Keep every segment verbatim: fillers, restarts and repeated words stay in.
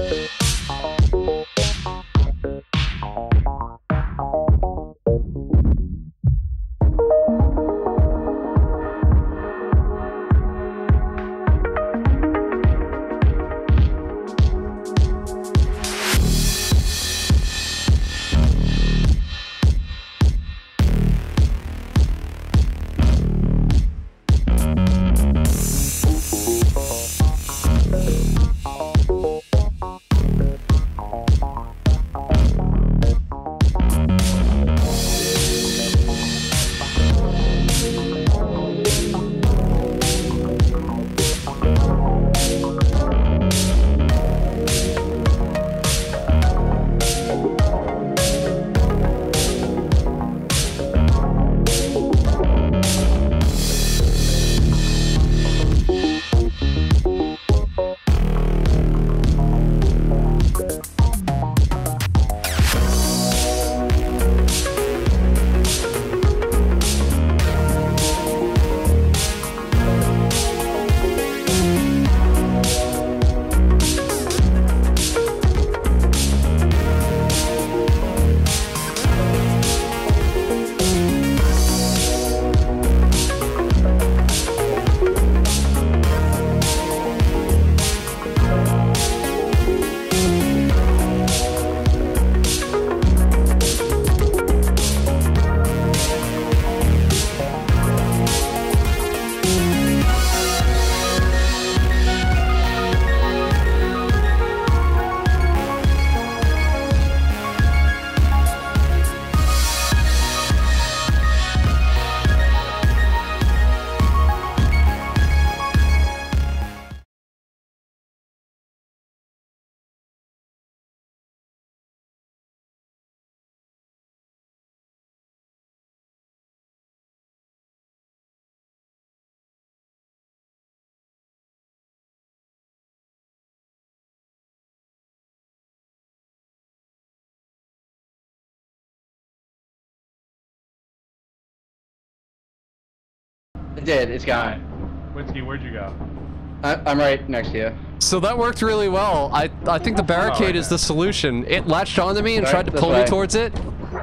It did. It's gone. Whiskey, where'd you go? I, I'm right next to you. So that worked really well. I I think the barricade oh, okay. is the solution. It latched onto me and right, tried to pull way. me towards it.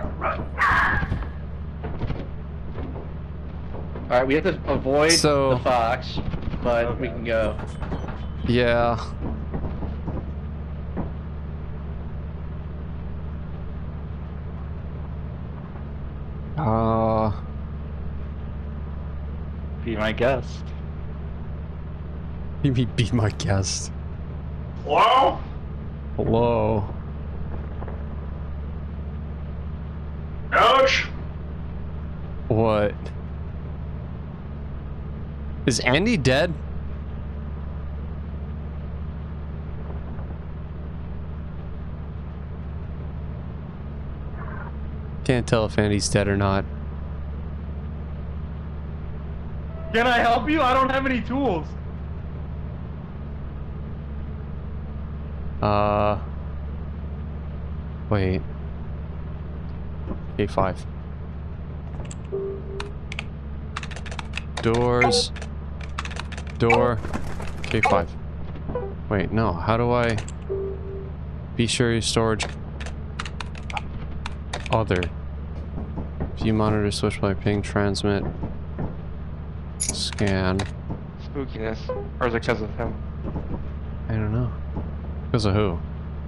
All right, we have to avoid so, the fox, but okay. we can go. Yeah. Uh. Be my guest. You mean be my guest? Hello? Hello. Ouch! What? Is Andy dead? Can't tell if Andy's dead or not. Can I help you? I don't have any tools. Uh. Wait. K five. Doors. Door. K five. Wait, no. How do I... Be sure your storage... Other. View monitor, switch by ping, transmit. Scan. Spookiness. Or is it because of him? I don't know. Because of who?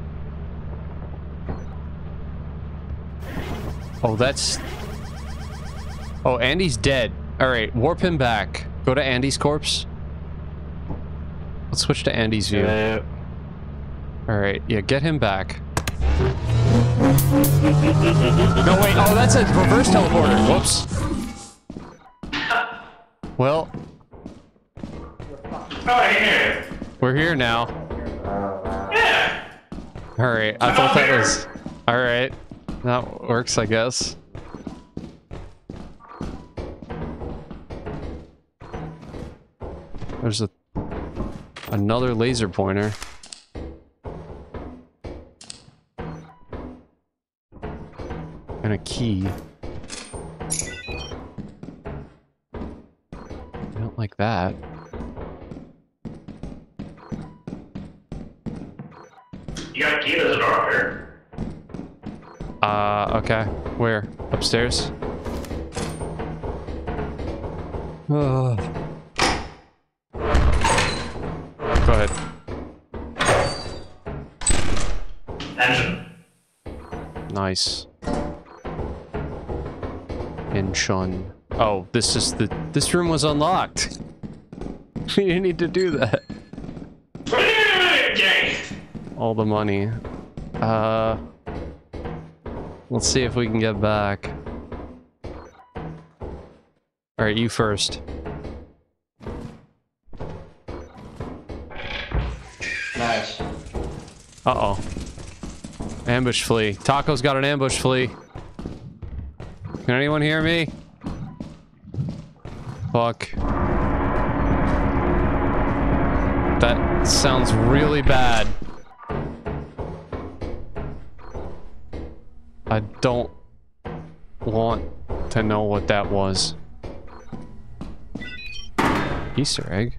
Oh, that's... Oh, Andy's dead. Alright, warp him back. Go to Andy's corpse. Let's switch to Andy's view. Yeah. Alright, yeah, get him back. No, wait, oh, that's a reverse teleporter. Whoops. Well. Oh, here. We're here now. Yeah. Alright, I thought that was... Alright. That works, I guess. There's a... Another laser pointer. And a key. I don't like that. You got a key to the door up here. Uh, okay. Where? Upstairs? Uh. Go ahead. Engine. Nice. Inchon. Oh, this is the... This room was unlocked. We didn't need to do that. All the money. Uh... Let's see if we can get back. Alright, you first. Nice. Uh-oh. Ambush flea. Taco's got an ambush flea. Can anyone hear me? Fuck. That sounds really bad. I don't want to know what that was. Easter egg?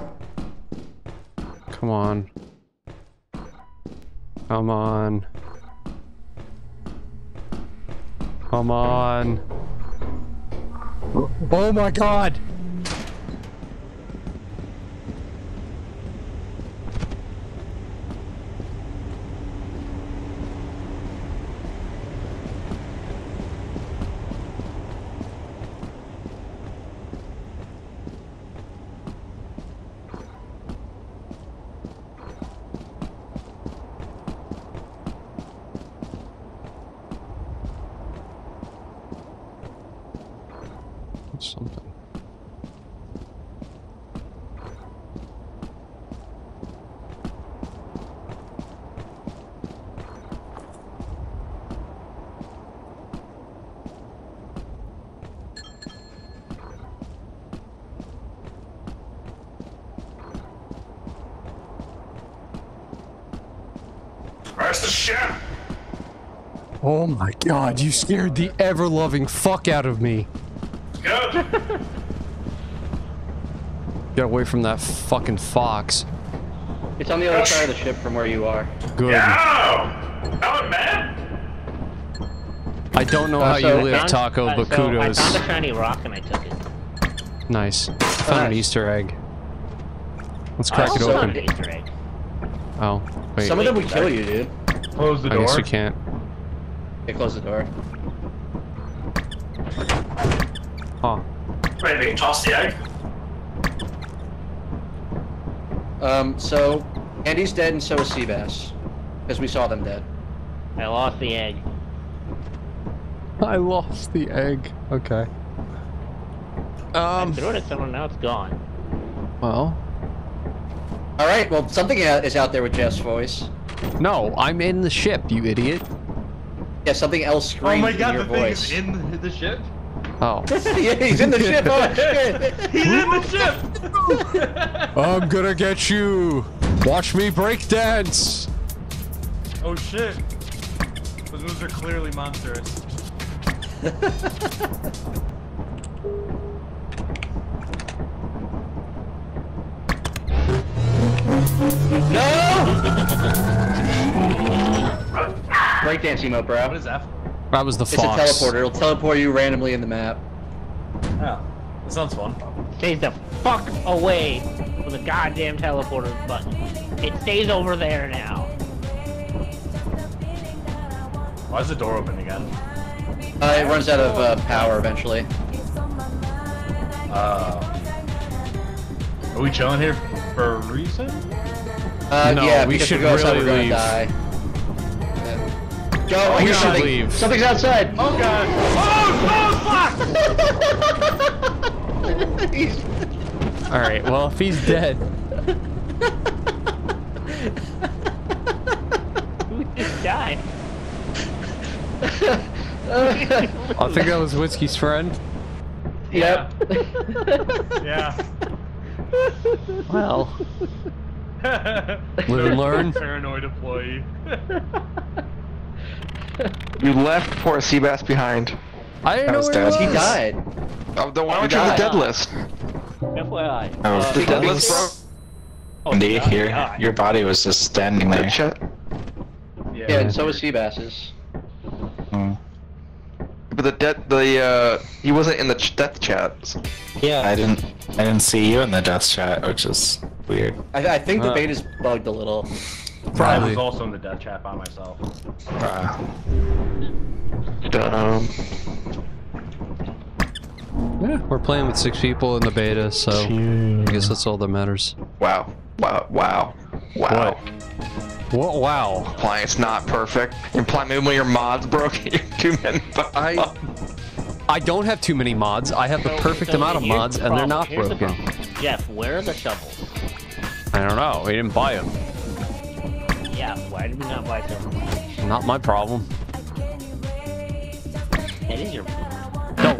Come on. Come on. Come on. Oh my god! Something. Where's the ship? Oh my god, you scared the ever-loving fuck out of me. Good. Get away from that fucking fox. It's on the other side of the ship from where you are. Good. Yeah. Hello, man. I don't know Uh, how so you live, found- Taco, uh, but so kudos. I found a shiny rock and I took it. Nice. Found an nice. Easter egg. Let's crack I it also found open. an Easter egg. Oh, wait. Some of them would kill you, dude. Close the I door. guess we can't. They close the door. Huh. Wait, we can toss the egg. Um, so, Andy's dead and so is Seabass. Because we saw them dead. I lost the egg. I lost the egg. Okay. I Um, threw it at someone, now it's gone. well. Alright, well, something is out there with Jeff's voice. No, I'm in the ship, you idiot. Yeah, something else Oh screamed my in god, your the thing voice. is in the, the ship? Oh. Yeah, he's in the ship. Oh shit! He's in the ship! I'm gonna get you! Watch me break dance! Oh shit. Those moves are clearly monstrous. No! Breakdance emote, bro. What is that for? That was the It's fox. a teleporter. It'll teleport you randomly in the map. Oh, that sounds fun. Stays the fuck away from the goddamn teleporter button. It stays over there now. Why is the door open again? Uh, it runs out of uh, power eventually. Uh, are we chilling here for a reason? Uh, No, yeah, we because should if we go outside, really we're gonna leave. die. Yeah. Go! I We hear should something. leave. Something's outside. Oh god! Oh, oh He's- Alright, well, if he's dead. Who just died? I think that was Whiskey's friend. Yep. fuck! Yeah. Well. Live and learn. Paranoid employee. You left poor Seabass behind. I didn't That know was where he dead. was. He died. Oh, then why He aren't you on the died. dead list? F Y I. Oh, Uh, The dead Because- list, bro. oh, Andy, God, your, God. your body was just standing there. Shit. Yeah, and so is Seabass's. Hmm. But the death, the uh, he wasn't in the ch death chat. Yeah, I didn't, I didn't see you in the death chat, which is weird. I, I think the Uh. beta's bugged a little. I Probably. was also in the death chat by myself. Uh, Dumb. Yeah, we're playing with six people in the beta, so I guess that's all that matters. Wow. Wow. Wow. Wow. What? Wow. Implying it's not perfect. Implying maybe when your mods broke, you're too many. I I don't have too many mods. I have the perfect So amount of here's mods, the and they're problem. not Here's the broken. problem. Jeff, where are the shovels? I don't know. We didn't buy them. Yeah, why did we not buy some? Not my problem. It is your. No.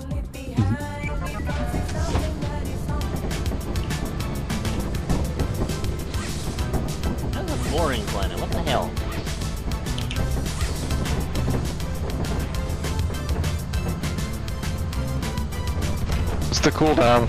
That's a boring planet. What the hell? What's the cooldown?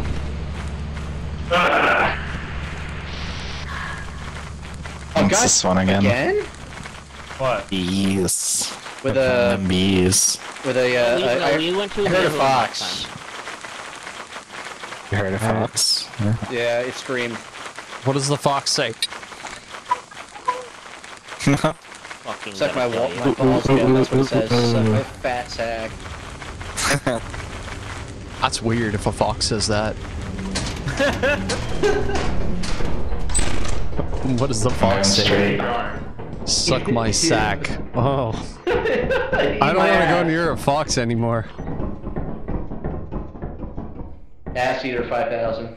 Oh, what's guys, this one again? again? What? Bees. With Fucking a them bees. with a uh, we, I, no, I, we went to I heard a Gaggle last fox. time. You heard of fox? Yeah. Yeah, it screamed. What does the fox say? Fucking Suck my, gotta wall, tell my you. balls again. That's what it says. Suck my fat sack. That's weird if a fox says that. What does the fox say? Suck my sack. Oh. I don't want to go near a fox anymore. Ass Eater five thousand.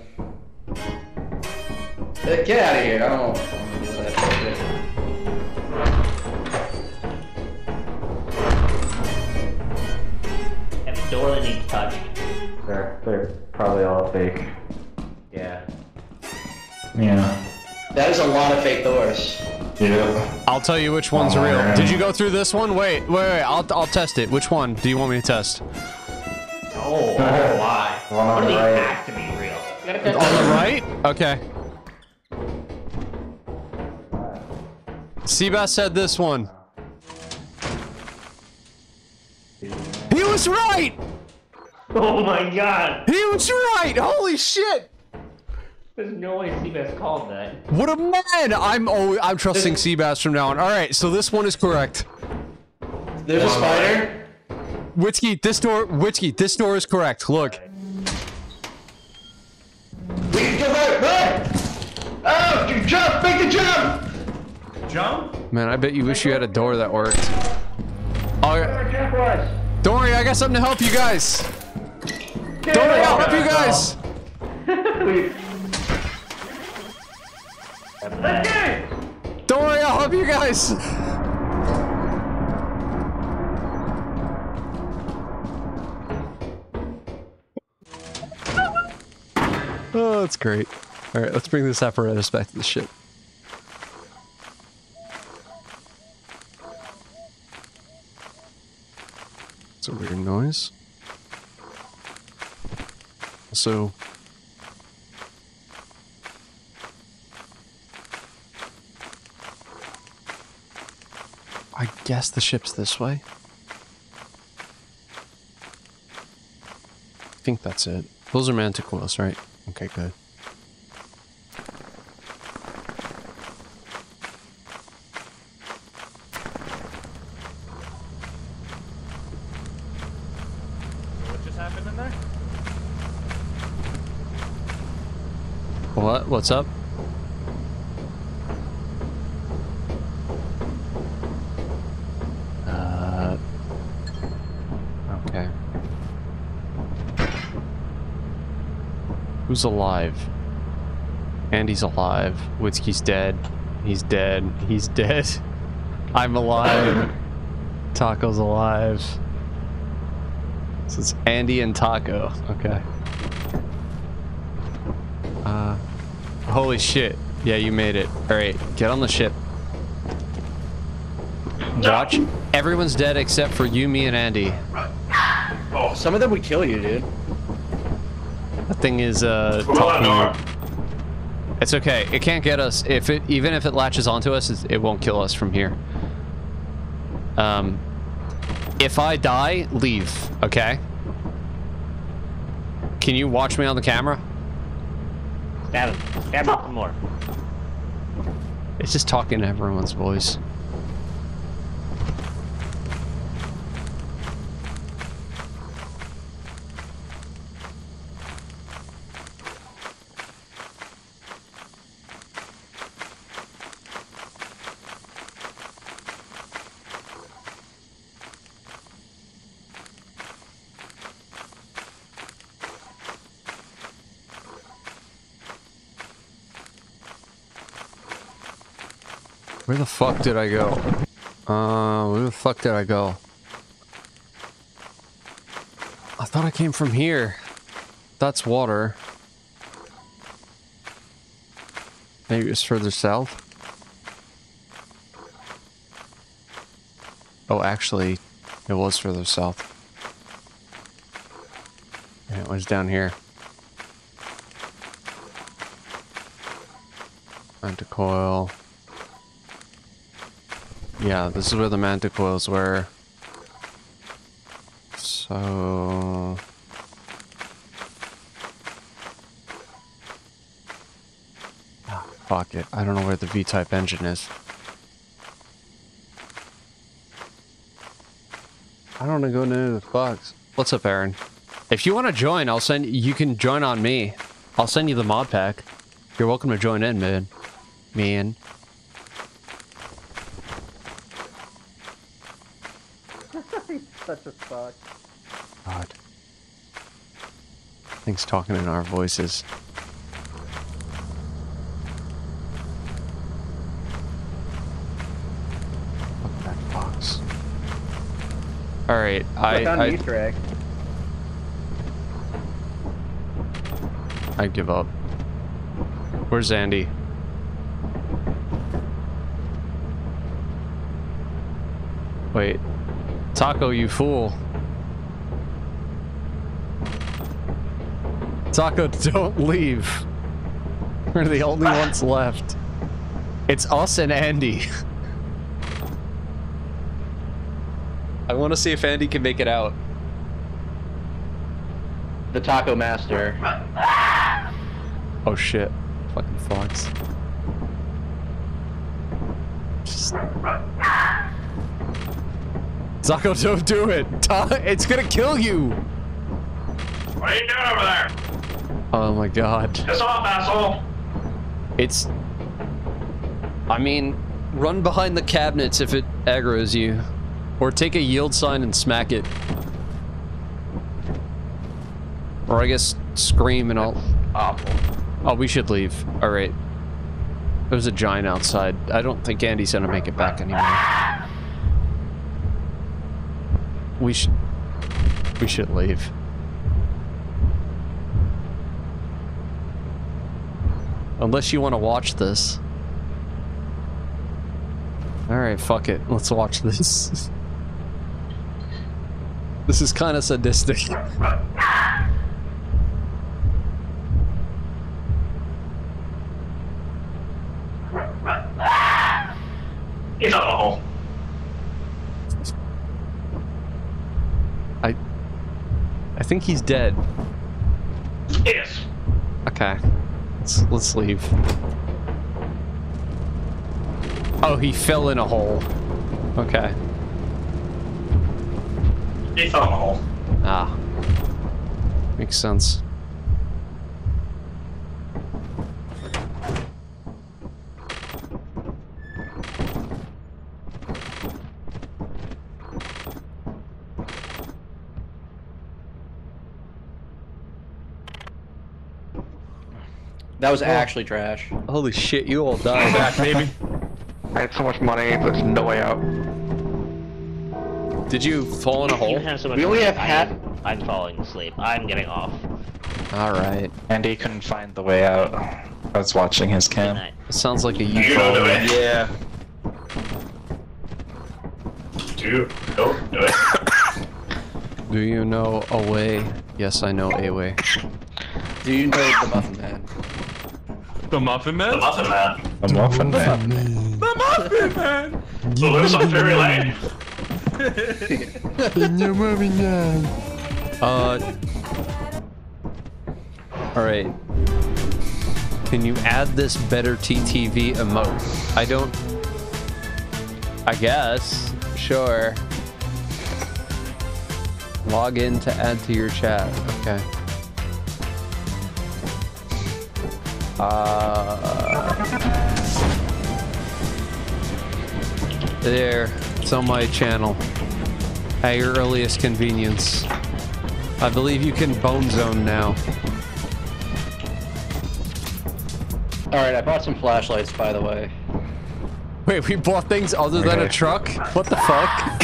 Uh, Get out of here. I don't want to do that bullshit. Every door that needs touched. They're, they're probably all fake. Yeah. Yeah. That is a lot of fake doors. Yeah. I'll tell you which one's Oh, real. man. Did you go through this one? Wait, wait, wait. I'll, I'll test it. Which one do you want me to test? Oh, why? The one on One of the these right. has to be real. You gotta test On it. the right? Okay. Seabass said this one. He was right! Oh my god! He was right! Holy shit! There's no way Seabass called that. What a man! I'm oh, I'm trusting Seabass from now on. All right, so this one is correct. There's a spider. Witsky, this door, Witsky, this door is correct. Look. We can go right, right! Oh, you jump! Make the jump! Jump? Man, I bet you wish you had a door that worked. All right. Don't worry, I got something to help you guys. Don't worry, I'll help you guys. Don't worry, I'll help you guys. Oh, that's great. All right, let's bring this apparatus back to the ship. It's a weird noise. So, I guess the ship's this way. I think that's it. Those are manticoils, right? Okay, good. What just happened in there? What? What's up? Uh. Okay. Who's alive? Andy's alive. Witsky's dead. He's dead. He's dead. I'm alive. Taco's alive. So it's Andy and Taco. Okay. Uh. Holy shit. Yeah, you made it. Alright, get on the ship. Watch. Everyone's dead except for you, me, and Andy. Some of them would kill you, dude. That thing is, uh, talking to you. It's okay. It can't get us. If it, even if it latches onto us, it's, it won't kill us from here. Um, if I die, leave, okay? Can you watch me on the camera? Stab him. Stab him some more. It's just talking to everyone's voice. Where the fuck did I go? Uh, where the fuck did I go? I thought I came from here. That's water. Maybe it's further south. Oh, actually, it was further south. Yeah, it was down here. Manticoil. Yeah, this is where the manticoils were. So... Ah, fuck it. I don't know where the V-type engine is. I don't want to go into the box. What's up, Aaron? If you want to join, I'll send... You can join on me. I'll send you the mod pack. You're welcome to join in, man. Man. Such a fuck. God. Things talking in our voices. Fuck that box. Alright, I... I found I, an Easter egg. I give up. Where's Andy? Wait. Taco, you fool. Taco, don't leave. We're the only ones left. It's us and Andy. I want to see if Andy can make it out. The Taco Master. Oh shit. Fucking fox. Just... Taco, don't do it! Ta it's gonna kill you! What are you doing over there? Oh my god. Piss off, asshole! It's... I mean, run behind the cabinets if it aggroes you. Or take a yield sign and smack it. Or I guess scream and I'll... Awful. Oh, we should leave. Alright. There's a giant outside. I don't think Andy's gonna make it back anymore. We should... We should leave. Unless you want to watch this. Alright, fuck it. Let's watch this. This is kind of sadistic. He's on the hole. I... I think he's dead. Yes. Okay. Let's, let's leave. Oh, he fell in a hole. Okay. He fell in the hole. Ah. Makes sense. That was actually trash. Holy shit, you all died. Back, baby. I had so much money, there's no way out. Did you fall in a You hole? have so much We only money. have half- I am- I'm falling asleep. I'm getting off. Alright. Andy couldn't find the way out. I was watching his Good cam. night. It sounds like a You U don't do F O. it. Yeah. Dude, don't do it. Do you know a way? Yes, I know a way. Do you know the Muffin Man? The Muffin Man? The Muffin Man. The Muffin Man. The Muffin Man! The lives on Fairy Lane. Uh. All right. Can you add this better T T V emote? I don't. I guess. Sure. Log in to add to your chat. Okay. Uh. There. It's on my channel. At your earliest convenience. I believe you can bone zone now. Alright, I bought some flashlights, by the way. Wait, we bought things other than a truck? What the fuck?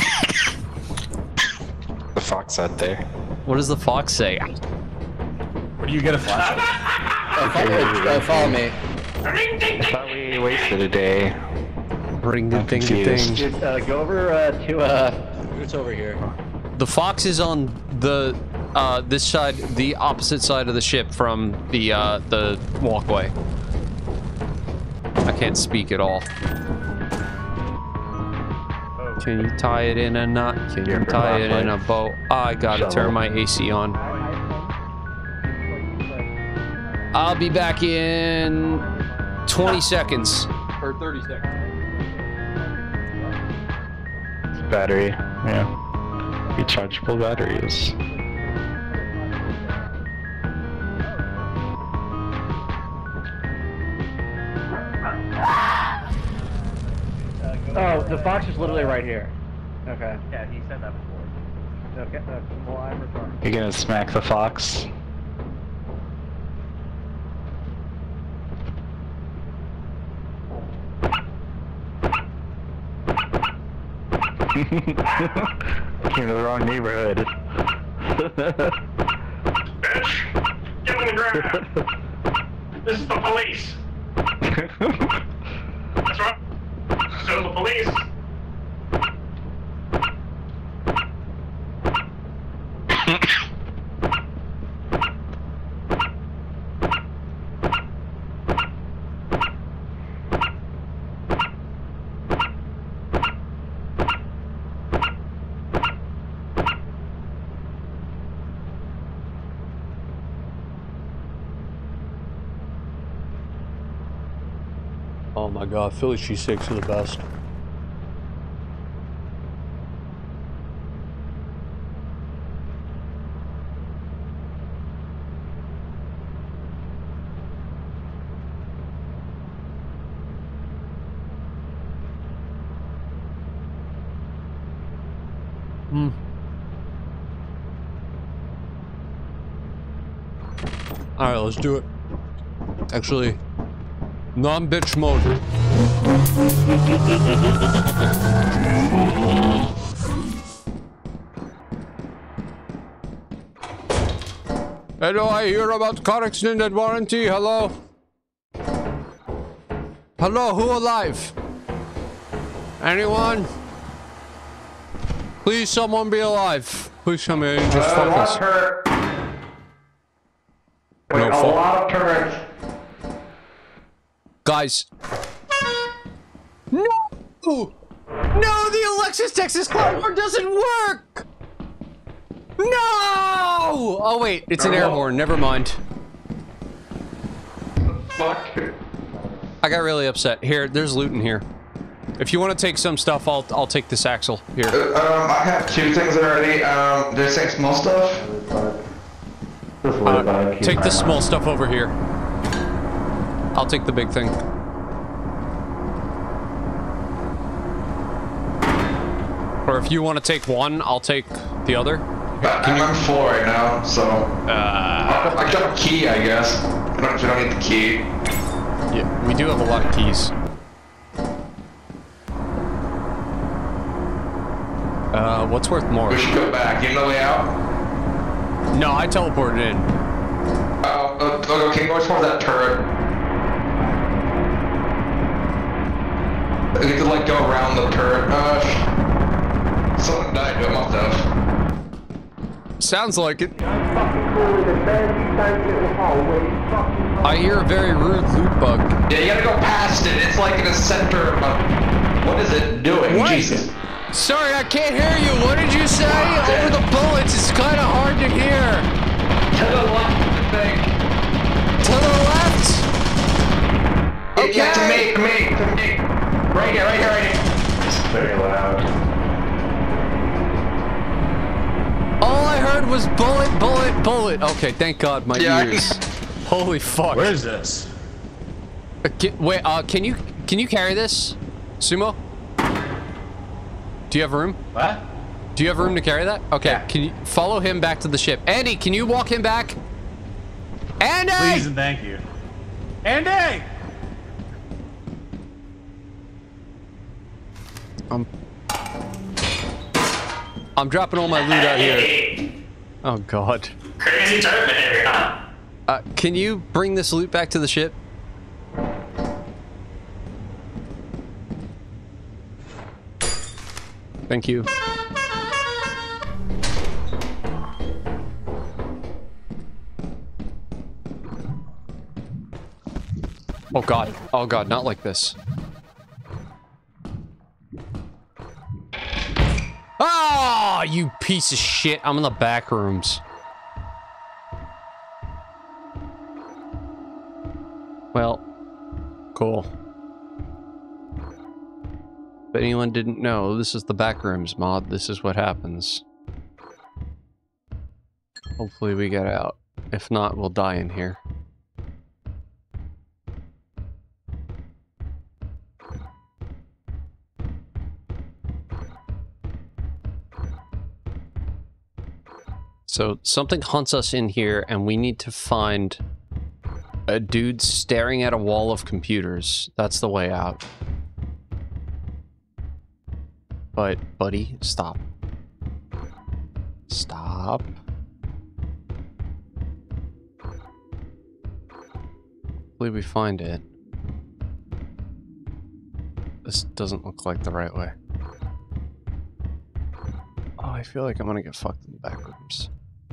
The fox out there. What does the fox say? Where do you get a flashlight? Uh, follow, uh, follow me. I thought we wasted a day. Ring the ding the ding. Dude, uh, go over uh, to, uh, it's over here. The fox is on the, uh, this side, the opposite side of the ship from the, uh, the walkway. I can't speak at all. Can you tie it in a knot? Can you tie it in a bow? I gotta turn my A C on. I'll be back in twenty seconds. Or thirty seconds. Battery, yeah. Rechargeable batteries. Oh, the fox is literally right here. Okay. Yeah, he said that before. Okay. Uh, well, I'm retarded. You gonna smack the fox? Came to the wrong neighborhood. Bitch! Get on the ground! This is the police! That's right! So the police! Oh my god, Philly cheesesteaks are the best. Hmm. Alright, let's do it. Actually, non-bitch mode. Hello, I hear about car extended warranty. Hello? Hello, who alive? Anyone? Please, someone be alive. Please come in and just fuck us. Wait, No a fuck. lot of turrets. Guys. No! No, the Alexis Texas Cloudboard doesn't work! No! Oh wait, it's an air horn, never mind. Fuck. I got really upset. Here, there's loot in here. If you want to take some stuff, I'll I'll take this axle. Here. Uh, um, I have two things already. Um, there's some small stuff. Just worry about Uh, it. take the small stuff over here. I'll take the big thing. Or if you want to take one, I'll take the other. But I'm on four right now, so Uh, I got a key, I guess. I don't, I don't need the key. yeah, we do have a lot of keys. Uh, what's worth more? We should go back. You know the way out? No, I teleported in. Oh, uh, okay, go towards that turret. We have to like go around the turret. Uh, sh someone died, but must have. Sounds like it. I hear a very rude loot bug. Yeah, you gotta go past it. It's like in the center of. What is it doing? What? Jesus. Sorry, I can't hear you. What did you say? Over the bullets, it's kind of hard to hear. To the left, I think. To the left? Okay. Yeah, to me, to me, to me. Right here, right here, right here. It's very loud. All I heard was bullet, bullet, bullet. Okay, thank God, my Yeah, I- ears. Holy fuck. Where is this? Uh, can, wait, uh, can you can you carry this, Sumo? Do you have room? What? Do you have room to carry that? Okay, Yeah. can you follow him back to the ship? Andy, can you walk him back? Andy! Please and thank you. Andy! I'm, I'm dropping all my loot out here. Oh God. Crazy turret behavior, huh? Uh, can you bring this loot back to the ship? Thank you. Oh God. Oh God, not like this. Ah, you piece of shit. I'm in the back rooms. Well, cool. If anyone didn't know, this is the backrooms mod. This is what happens. Hopefully we get out. If not, we'll die in here. So something hunts us in here and we need to find a dude staring at a wall of computers. That's the way out. But, buddy, stop. Stop. Hopefully we find it. This doesn't look like the right way. Oh, I feel like I'm gonna get fucked in the back rooms.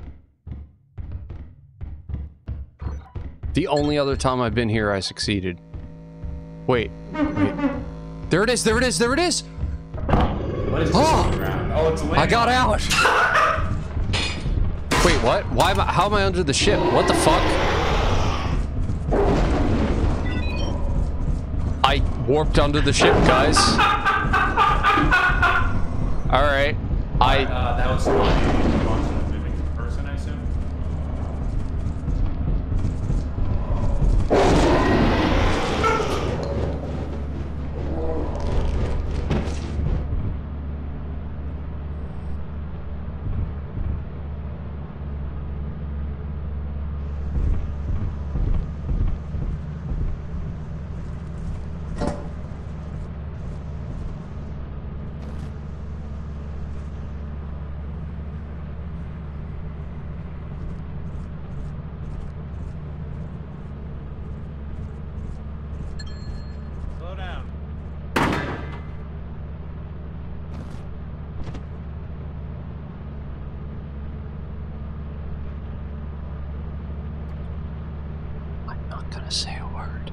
The only other time I've been here, I succeeded. Wait, wait. There it is, there it is, there it is! What is this Oh! on the ground? Oh, it's a I got out! Wait, what? Why am I, how am I under the ship? What the fuck? I warped under the ship, guys. Alright. I... Uh, that was fun. Moving person, I assume? Slow down. I'm not gonna say a word.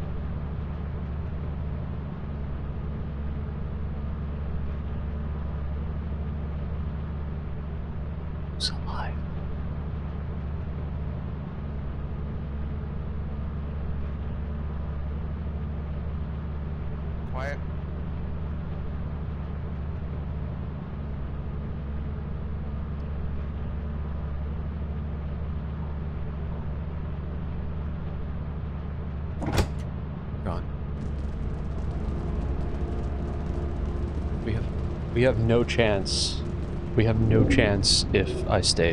Who's alive? Quiet. Gone. We have we have no chance. We have no chance if I stayed.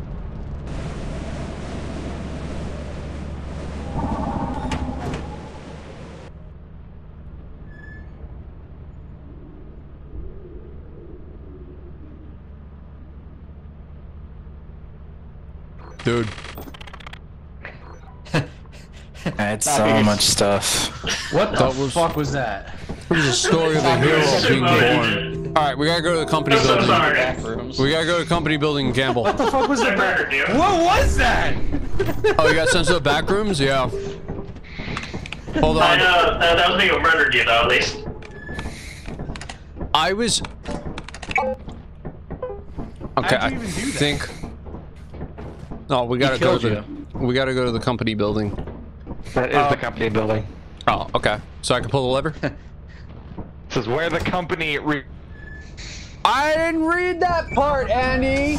Dude. It's so much stuff. What the That was- fuck was that? It was a story of a hero being born. Alright, we gotta go to the company I'm so building. sorry. We gotta go to the company building and gamble. What the fuck was I that? murdered you. What was that? Oh, you got sent to the back rooms? Yeah. Hold I on. know, that, that was me who murdered you though, at least. I was... Okay, How'd I you even do that? think. No, we gotta He go killed to the. We gotta go to the company building. That is Uh, the company building. Oh, okay. So I can pull the lever. This is where the company re- I didn't read that part, Andy.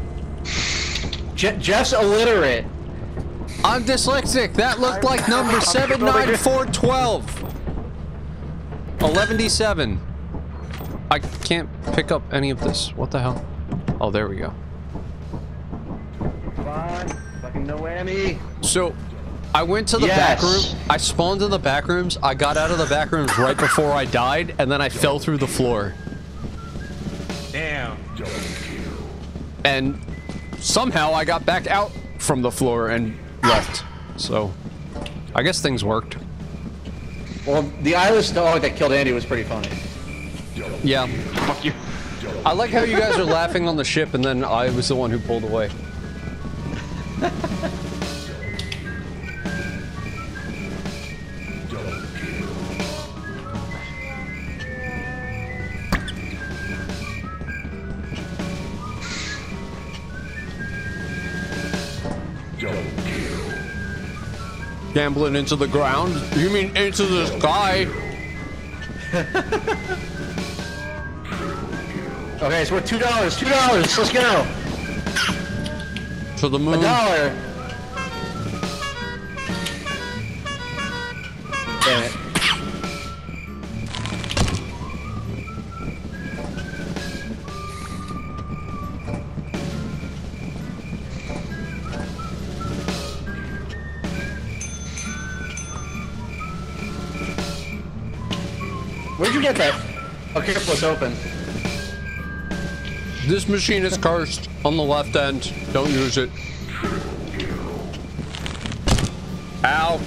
Je Jeff's illiterate. I'm dyslexic. That looked like number seven nine four twelve. eleven D seven. I can't pick up any of this. What the hell? Oh, there we go. Fine. Fucking no whammy. So, I went to the back Yes. room. I spawned in the back rooms. I got out of the back rooms right before I died, and then I fell through the floor. Damn. And somehow I got back out from the floor and left. So, I guess things worked. Well, the eyeless dog that killed Andy was pretty funny. Yeah. Fuck you. I like how you guys are laughing on the ship, and then I was the one who pulled away. Gambling into the ground? You mean into the sky? Okay, it's worth two dollars. Two dollars. Let's go. To the moon. A dollar. Damn it. Where'd you get that? Oh, careful, it's open. This machine is cursed on the left end. Don't use it. Ow.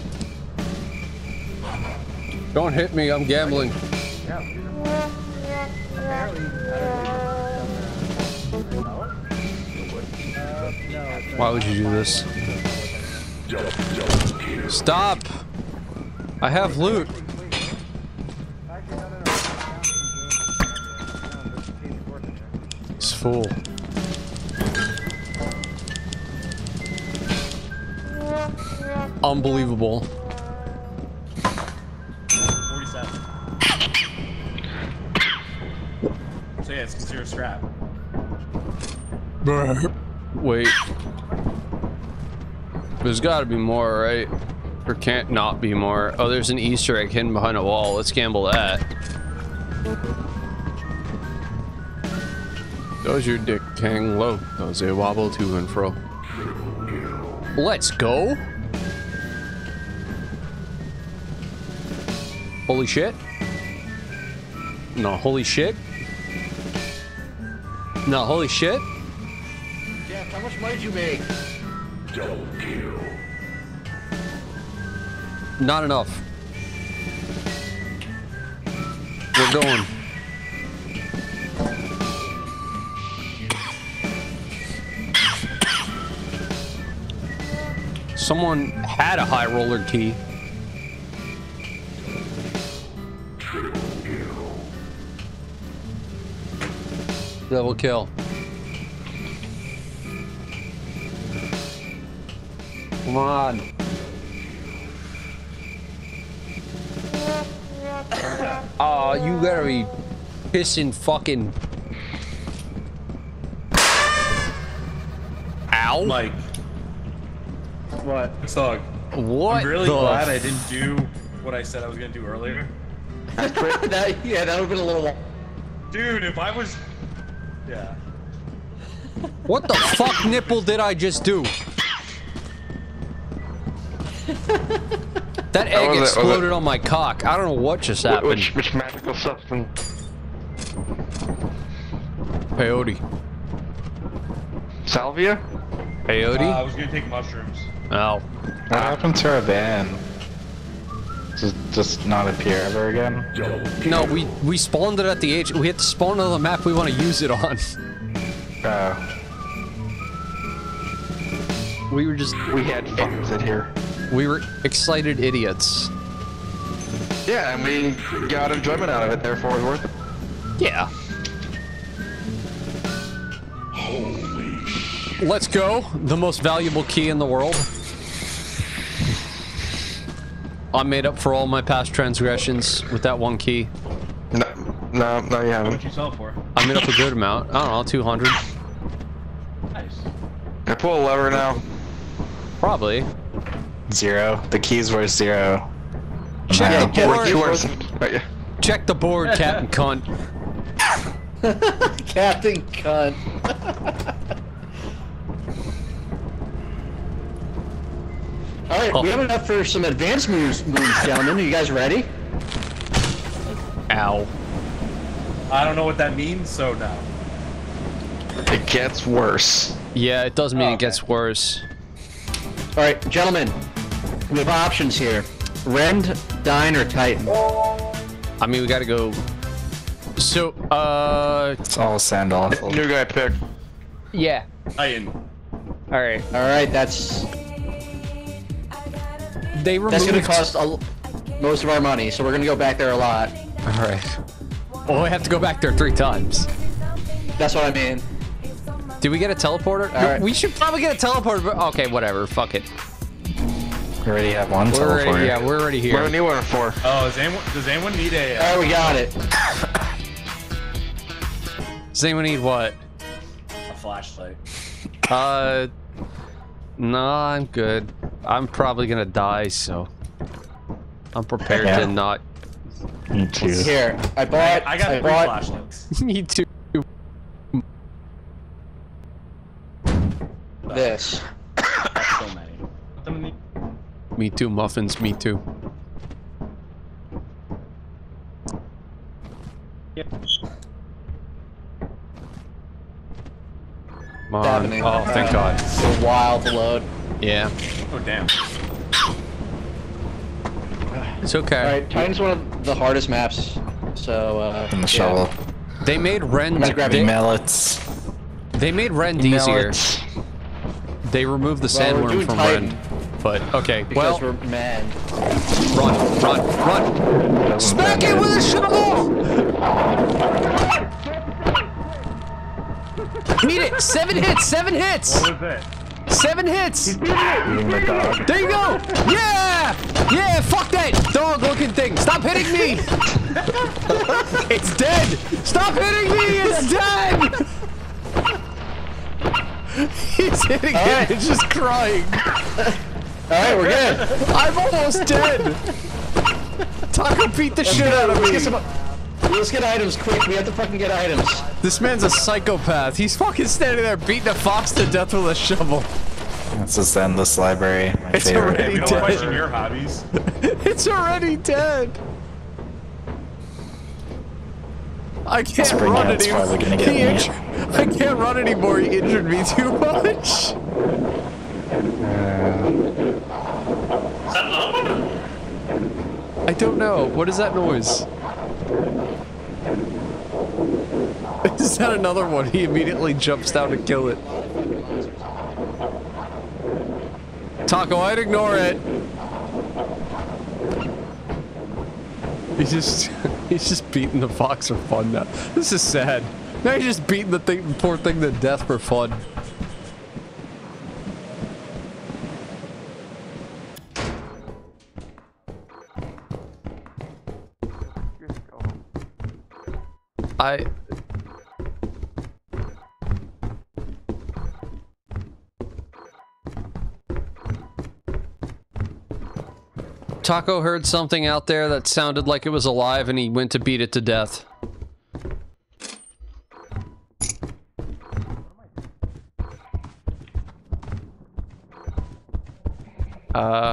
Don't hit me, I'm gambling. Why would you do this? Stop! I have loot. It's full. Unbelievable. forty-seven. So yeah, it's considered scrap. Wait. There's gotta be more, right? Or can't not be more. Oh, there's an Easter egg hidden behind a wall. Let's gamble that. Does your dick hang low? Does it wobble to and fro? Let's go! Holy shit. No, holy shit. No, holy shit. Jeff, how much money did you make? Not enough. We're going. Someone had a high roller key. Double kill. Come on. Aw, oh, you gotta be pissing fucking. Ow. Mike. What? Dog. What? I'm really the glad I didn't do what I said I was gonna do earlier. that, yeah, that would've been a little... Dude, if I was... Yeah. What the fuck nipple did I just do? That egg was it? Was exploded it- on my cock. I don't know what just happened. Which which magical substance? Peyote. Salvia? Peyote? Uh, I was gonna take mushrooms. Oh. What happened to our van? Just, just not appear ever again? No, we, we spawned it at the H. We had to spawn on the map we want to use it on. Uh, We were just... We had fun with it here. We were excited idiots. Yeah, and we got enjoyment out of it, therefore it was worth it. Yeah. let's go. The most valuable key in the world. I made up for all my past transgressions with that one key. No, no, no, you What haven't. did you sell it for? I made up a good amount. I don't know, two hundred. Nice. I pull a lever now. Probably. Zero. The keys were zero. Check No. the Yeah, board. you worse. Right, yeah. Check the board, Captain Cunt. Captain Cunt. Alright, Oh. we have enough for some advanced moves, moves, gentlemen. Are you guys ready? Ow. I don't know what that means, so no. It gets worse. Yeah, it does mean Oh, it gets worse. Alright, gentlemen. We have options here. Rend, Dine, or Titan. I mean, we gotta go... So, uh... It's all sand awful. New guy pick. Yeah. Titan. Alright. Alright, that's... They removed... That's gonna cost a, most of our money, so we're gonna go back there a lot. Alright. Well, we have to go back there three times. That's what I mean. Did we get a teleporter? All right. We should probably get a teleporter, but... Okay, whatever. Fuck it. We already have one We're already, teleporter. yeah, we're already What do here. we need one for? Oh, does anyone, does anyone need a... Uh, Alright, we got it. Does anyone need what? a flashlight? Uh... No, I'm good. I'm probably gonna die, so... I'm prepared Yeah. to not... Me too. Here, I bought. I got I three bought. flashlights. Me too. This. That's so many. Someone need- Me too, muffins, me too. Yep. Come on. Happening. Oh, thank God. It's a while to load. Yeah. Oh, damn. It's okay. Alright, Titan's one of the hardest maps. So, uh. And the yeah. shovel. They made Rend... I'm gonna grab they, it. Mallets. they made Rend easier. Mallets. They removed the Well, we're sandworm doing from Titan. Rend. But, okay, Because well... we're mad. Run, run, run! Smack it with a shovel! Beat it! Seven hits! Seven hits! What was it? Seven hits! Eating the dog. There you go! Yeah! Yeah, fuck that dog-looking thing! Stop hitting me! It's dead! Stop hitting me! It's dead! He's hitting All it, right. it's just crying. Alright, we're good. I'm almost dead! Taco beat the shit out of Let's me! get some. Let's get items quick. We have to fucking get items. This man's a psychopath. He's fucking standing there beating a fox to death with a shovel. This is the endless library. My It's favorite. already We don't dead. question your hobbies. It's already dead. I can't Spring run Out's anymore. probably gonna get He me. injured- I can't run anymore. He injured me too much. I don't know. What is that noise? Is that another one? He immediately jumps down to kill it. Taco, I'd ignore it. He's just, he's just beating the fox for fun now. This is sad. Now he's just beating the thing, the poor thing to death for fun. I... Taco heard something out there that sounded like it was alive and he went to beat it to death. Uh...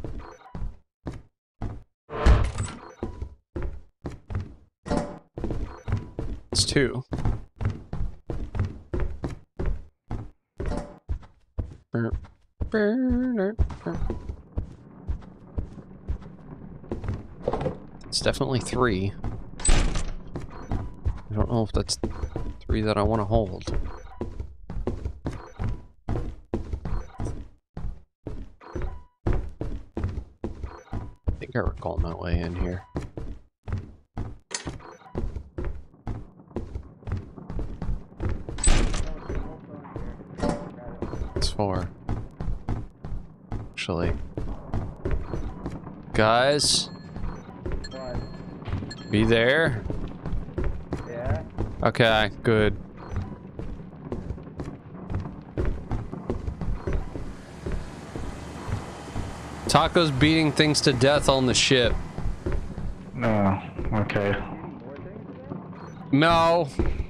It's two. It's definitely three. I don't know if that's three that I want to hold. I think I recall my way in here. for? Actually. Guys? What? Be there? Yeah? Okay, good. Taco's beating things to death on the ship. No. Okay. No.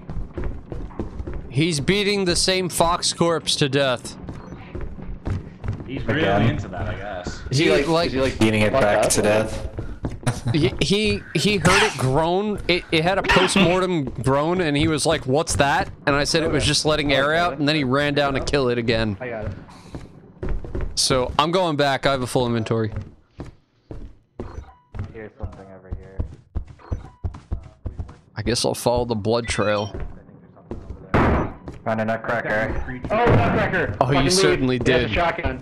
He's beating the same fox corpse to death. He's really Again. into that, I guess. Is he He, like, like- is he like Beating it fucked back up? to death. he, he he heard it groan. It, it had a post-mortem groan, and he was like, "What's that?" And I said it was just letting air out, and then he ran down to kill it again. I got it. So I'm going back. I have a full inventory. Here's something over here. I guess I'll follow the blood trail. Found a nutcracker. Oh, nutcracker! Oh, you Fucking certainly lead. He has did. a shotgun.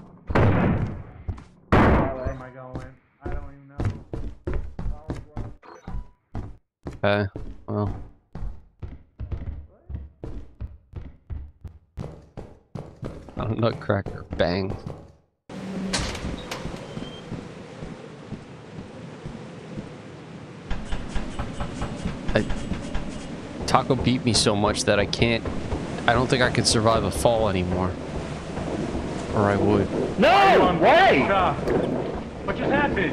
Where am I going? I don't even know. Okay. Well. Not a nutcracker. Bang. I, Taco beat me so much that I can't... I don't think I can survive a fall anymore. Or I would. No! Why? Ah, what just happened?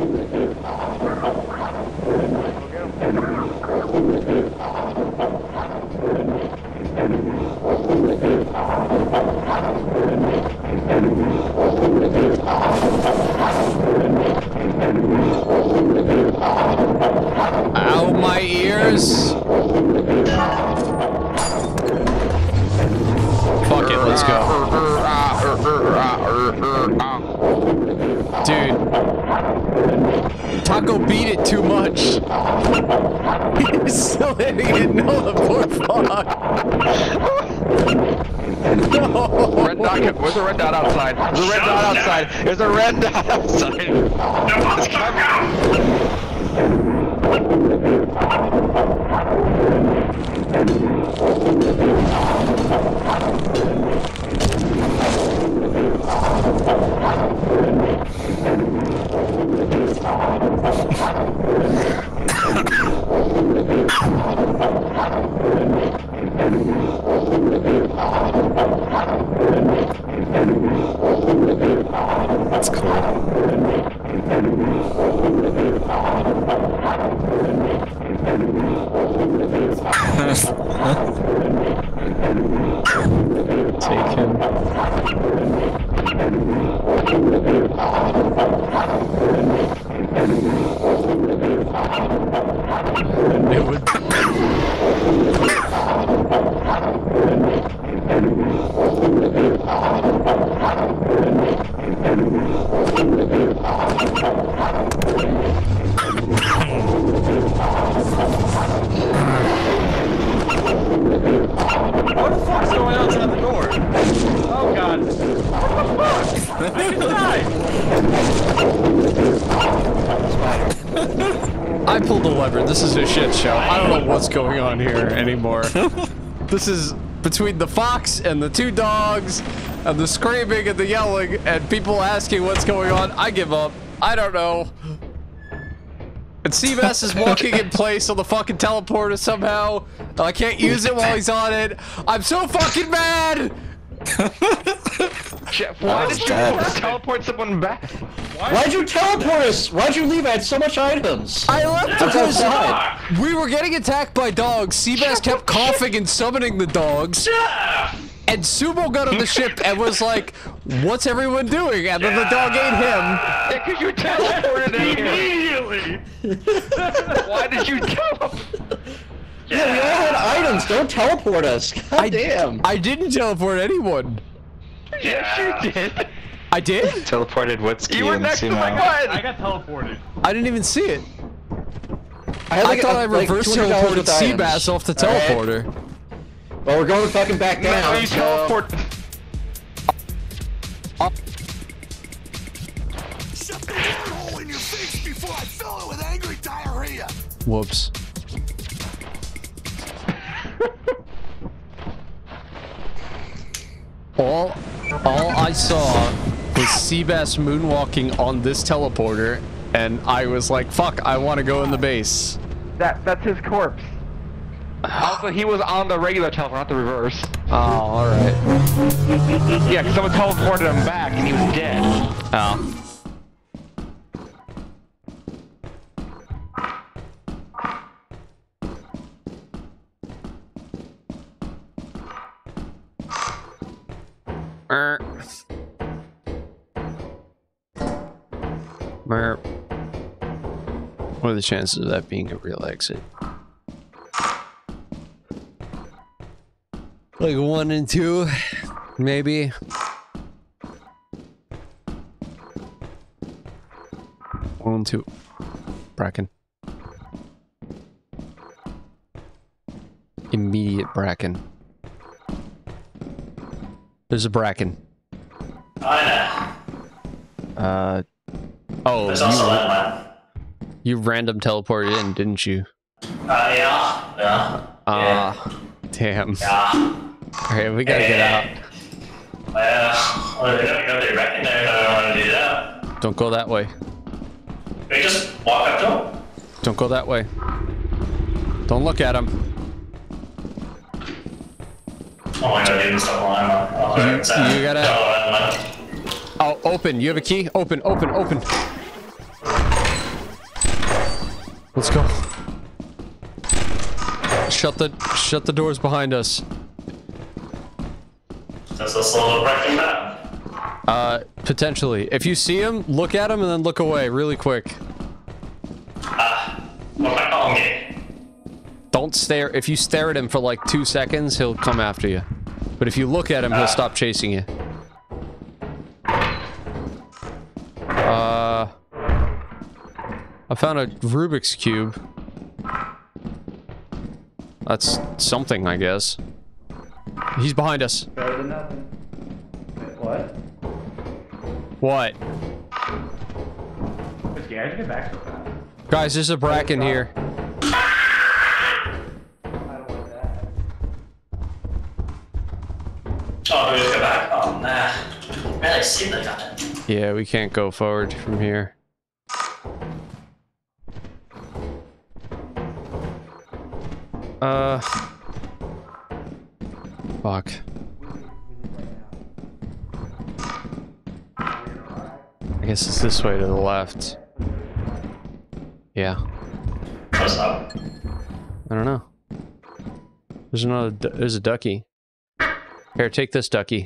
Ow, my ears! Fuck it, let's go. Dude. Taco beat it too much. He's still hitting it. No, the poor fuck. No. Red dot. Where's the red dot outside? There's a red dot outside. There's a red dot outside. It's coming. That's Take him. It would. What the fuck's going on outside the door? Oh god. What the fuck? I just died. I pulled the lever. This is a shit show. I don't know what's going on here anymore. This is between the fox and the two dogs and the screaming and the yelling and people asking what's going on. I give up. I don't know. And Seabass is walking in place on the fucking teleporter somehow. I can't use it while he's on it. I'm so fucking mad! Jeff, why did you teleport someone back? Why'd you teleport us? Why'd you leave? I had so much items. I left What's because outside? we were getting attacked by dogs. Seabass kept coughing and summoning the dogs. And Sumo got on the ship and was like, "What's everyone doing?" And then the dog ate him. Yeah, because you teleported in here. Immediately. Why did you teleport? Yeah, we all had items. Don't teleport us. God I, damn. I didn't teleport anyone. Yes, you did. I did? teleported Woodsky You were and next to my Sumo. gun. I got teleported. I didn't even see it. I, had I like thought a- I like reverse two hundred dollars teleported worth of items. Seabass off the All right. teleporter. Well, we're going fucking back down. No, you so- teleport. Shut the hole in your face before I fill it with angry diarrhea. Whoops. All All I saw was Seabass moonwalking on this teleporter, and I was like, fuck, I want to go in the base. That that's his corpse. Also, he was on the regular teleport, not the reverse. Oh, alright. Yeah, because someone teleported him back and he was dead. Oh. Er. Mer. What are the chances of that being a real exit? Like one and two, maybe. One and two. Bracken. Immediate Bracken. There's a Bracken. I know. Uh. Oh, There's also that one. you, you random teleported in, didn't you? Uh, yeah. Yeah. Ah, uh, damn. Yeah. Alright, we gotta get out. Well, well, they don't go to reckon there, so I don't want to do that. Don't go that way. We just walk up to him. Don't go that way. Don't look at him. Oh my god, dude, this stuff line. Oh, You, it's, uh, you gotta. oh, Oh, open. You have a key? Open, open, open. Let's go. Shut the shut the doors behind us. Does this little breaking down? Uh, potentially. If you see him, look at him and then look away really quick. Ah, uh, what am I calling it? Don't stare. If you stare at him for like two seconds, he'll come after you. But if you look at him, he'll uh, stop chasing you. Uh, I found a Rubik's Cube. That's something, I guess. He's behind us. Better than nothing. What? What? Whiskey, how'd you get back so fast? Guys, there's a Bracken here. I don't want that. Oh, we just go back? Oh, nah. Really see the guy. Yeah, we can't go forward from here. Uh... Fuck. I guess it's this way to the left. Yeah. What's up? I don't know. There's another. Du there's a ducky. Here, take this ducky.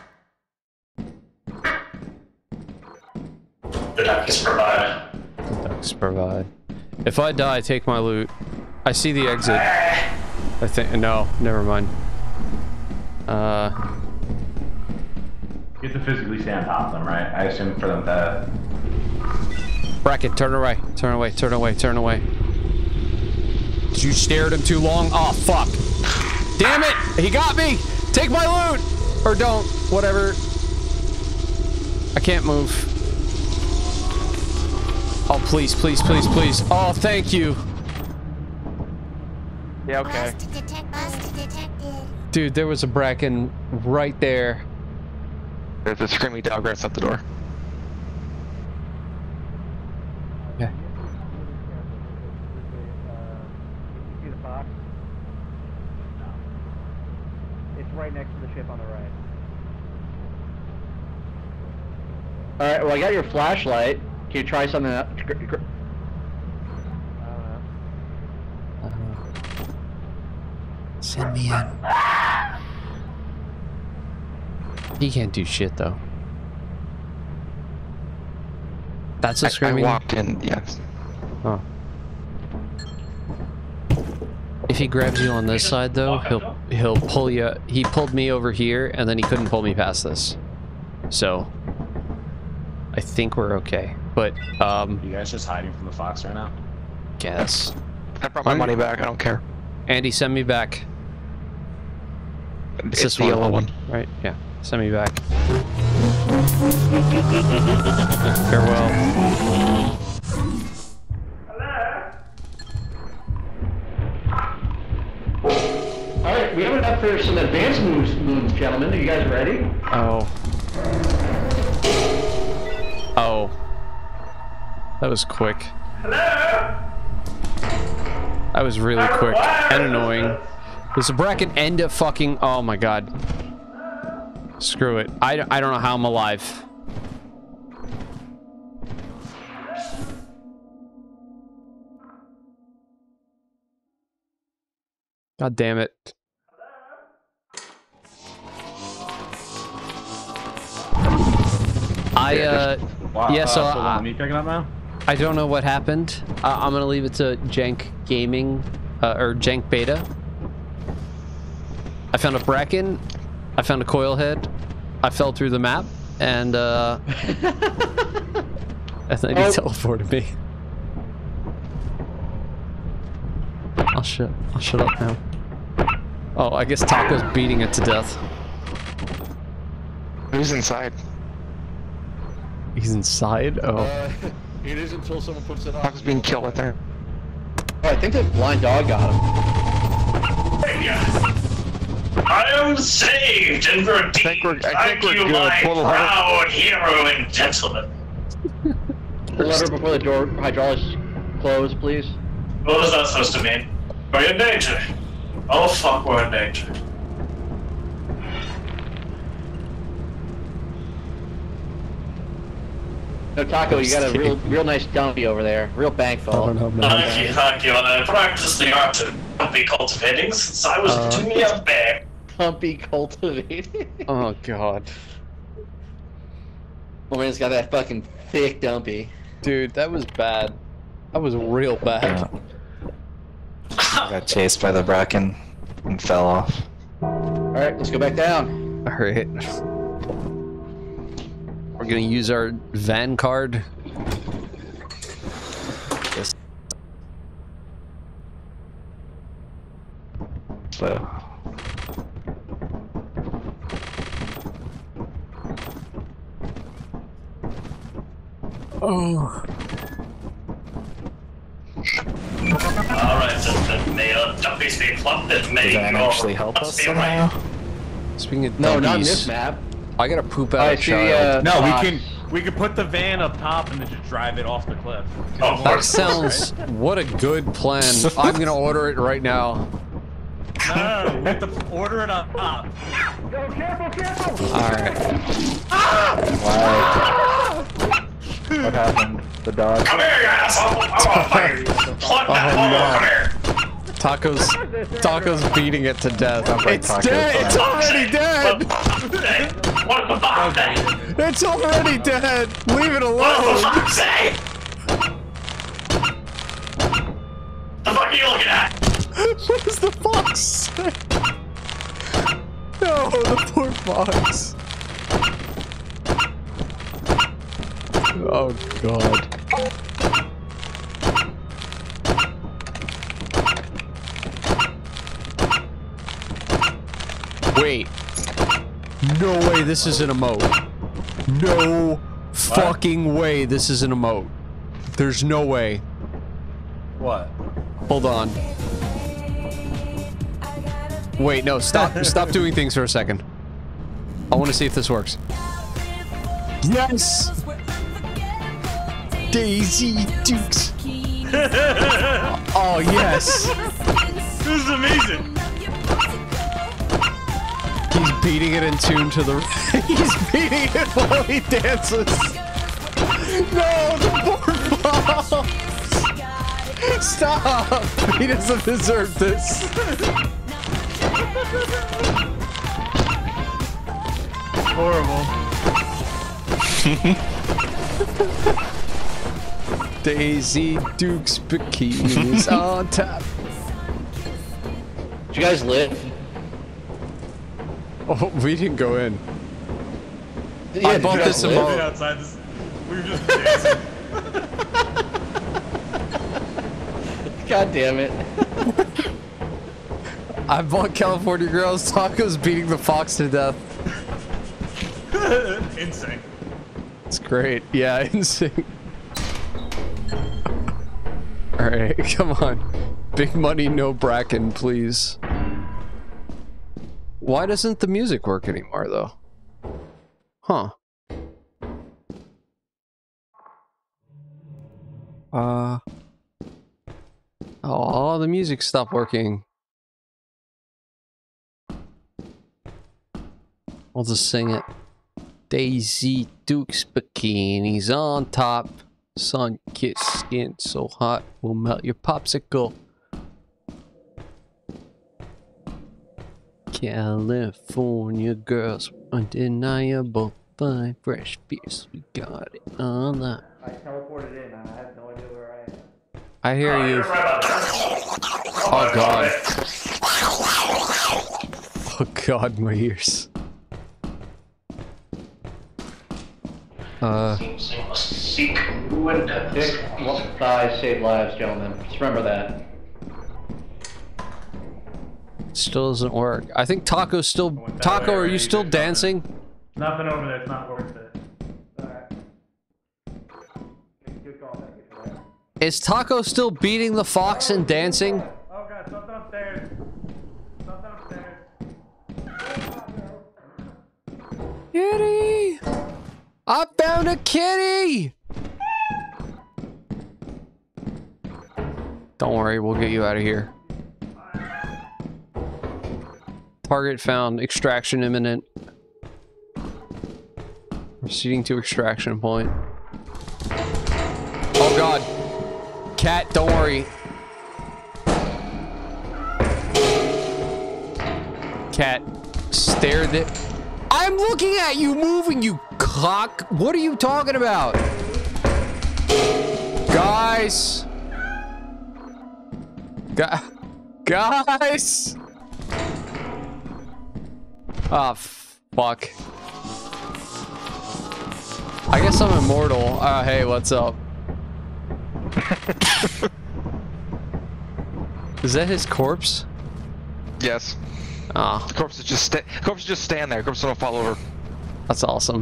The ducks provide. The ducks provide. If I die, take my loot. I see the exit. I think. No, never mind. Uh. You have to physically stand on top of them, right? I assume for them to... Bracken, turn away. Turn away. Turn away. Turn away. Did you stare at him too long? Oh, fuck. Damn it! He got me! Take my loot! Or don't. Whatever. I can't move. Oh, please, please, please, please. Oh, thank you. Yeah, okay. Dude, there was a Bracken right there. There's a screaming dog right outside the door. Yeah. You see the box? No. It's right next to the ship on the right. Alright, well I got your flashlight. Can you try something else? I don't know. Send me in. He can't do shit though. That's a I, screaming. I walked in, yes. Oh. If he grabs you on this side though, he'll he'll pull you. He pulled me over here, and then he couldn't pull me past this. So I think we're okay. But um. You guys just hiding from the fox right now? Guess. I brought my money back. I don't care. Andy, send me back. It's, this the one, yellow one. Right? Yeah. Send me back. Farewell. Alright, Alright, we have enough for some advanced moves, moves, gentlemen. Are you guys ready? Oh. Oh. That was quick. Hello? That was really quick and annoying. There's a bracket and a fucking... Oh my god. Screw it. I, I don't know how I'm alive. God damn it. I, uh... Wow, yeah, so uh, hold I, on, me picking up now? I don't know what happened. Uh, I'm gonna leave it to Jank Gaming, uh, or Jank Beta. I found a bracken. I found a coil head. I fell through the map, and, uh... and then he Oh. teleported me. I'll shut, I'll shut up now. Oh, I guess Taco's beating it to death. Who's inside? He's inside? Oh. Uh, it is until someone puts it on. Taco's being killed right there. Oh, I think the blind dog got him. I am saved and redeemed. I think we're, I Thank think we're you, good. my Pull the lever. proud hero and gentleman. The lever before the door hydraulics close, please. What was that supposed to mean? We're in danger. Oh fuck, we're in danger. No, Taco, you got a real, real nice dumpy over there. Real bank fall. Oh, no, man. Thank you, thank you. And I practiced the art of dumpy cultivating since I was Uh, a junior bear. Dumpy cultivated. Oh, God. Oh man, it's got that fucking thick dumpy. Dude, that was bad. That was real bad. I got chased by the bracken and fell off. Alright, let's go back down. Alright. We're gonna use our van card. Yes. So. Oh. Alright, so the male dumpy's being plucked and Does made that actually help us somehow? Speaking of No, not in dumpies, this map. I gotta poop out I a see, child. uh, No, we box. can we can put the van up top and then just drive it off the cliff. Oh, That sounds... What a good plan. I'm gonna order it right now. No, no, no, we have to order it up top. Go, careful, careful! Alright. Why? What happened? The dog? Come here, you asshole! I'm gonna fucking plug that Oh, hole, no. come here! Taco's... Taco's beating it to death. like It's Taco's dead! plan. It's already dead! What the fuck, say? It's already dead! Leave it What the alone! fuck, say? The fuck are you looking at? What does the fox say? No, the poor fox. Oh god. Wait. No way this is an emote. No fucking way this is an emote. There's no way. What? Hold on. Wait, no, stop stop doing things for a second. I want to see if this works. Yes! Daisy Dukes. Oh, yes. This is amazing. He's beating it in tune to the... He's beating it while he dances. No, the poor ball. Stop. He doesn't deserve this. Horrible. Daisy Dukes bikinis on top. Did you guys live? Oh, we didn't go in. Yeah, I did bought you this guys in live? Mo- Been outside this. We were just dancing. God damn it. I bought California Girls Tacos beating the fox to death. Insane. It's great. Yeah, insane. Alright, come on. Big money, no bracken, please. Why doesn't the music work anymore, though? Huh. Uh... Oh, the music stopped working. I'll just sing it. Daisy Dukes bikinis on top. Sun-kissed skin so hot will melt your popsicle. California girls, undeniable, fine, fresh, fierce. We got it on that. I teleported in. I have no idea where I am. I hear Oh, you. you're right about that. Oh god. Oh god, my ears. Uh. Seek windows. Dick thighs save lives, gentlemen. Just remember that. Still doesn't work. I think Taco's still. Taco, are you still dancing? Nothing over there. It's not worth it. Alright. Good call, thank you for that. Is Taco still beating the fox and dancing? Oh god, something upstairs. Something upstairs. Kitty! I found a kitty! Don't worry, we'll get you out of here. Target found. Extraction imminent. Proceeding to extraction point. Oh god. Cat, don't worry. Cat, stare the... I'm looking at you moving, you cock! What are you talking about? Guys! Gu Guys! Ah, oh, fuck. I guess I'm immortal. Uh, hey, what's up? Is that his corpse? Yes. Ah. The corpse is just sta corpse is just stand there. Corpse don't fall over. That's awesome.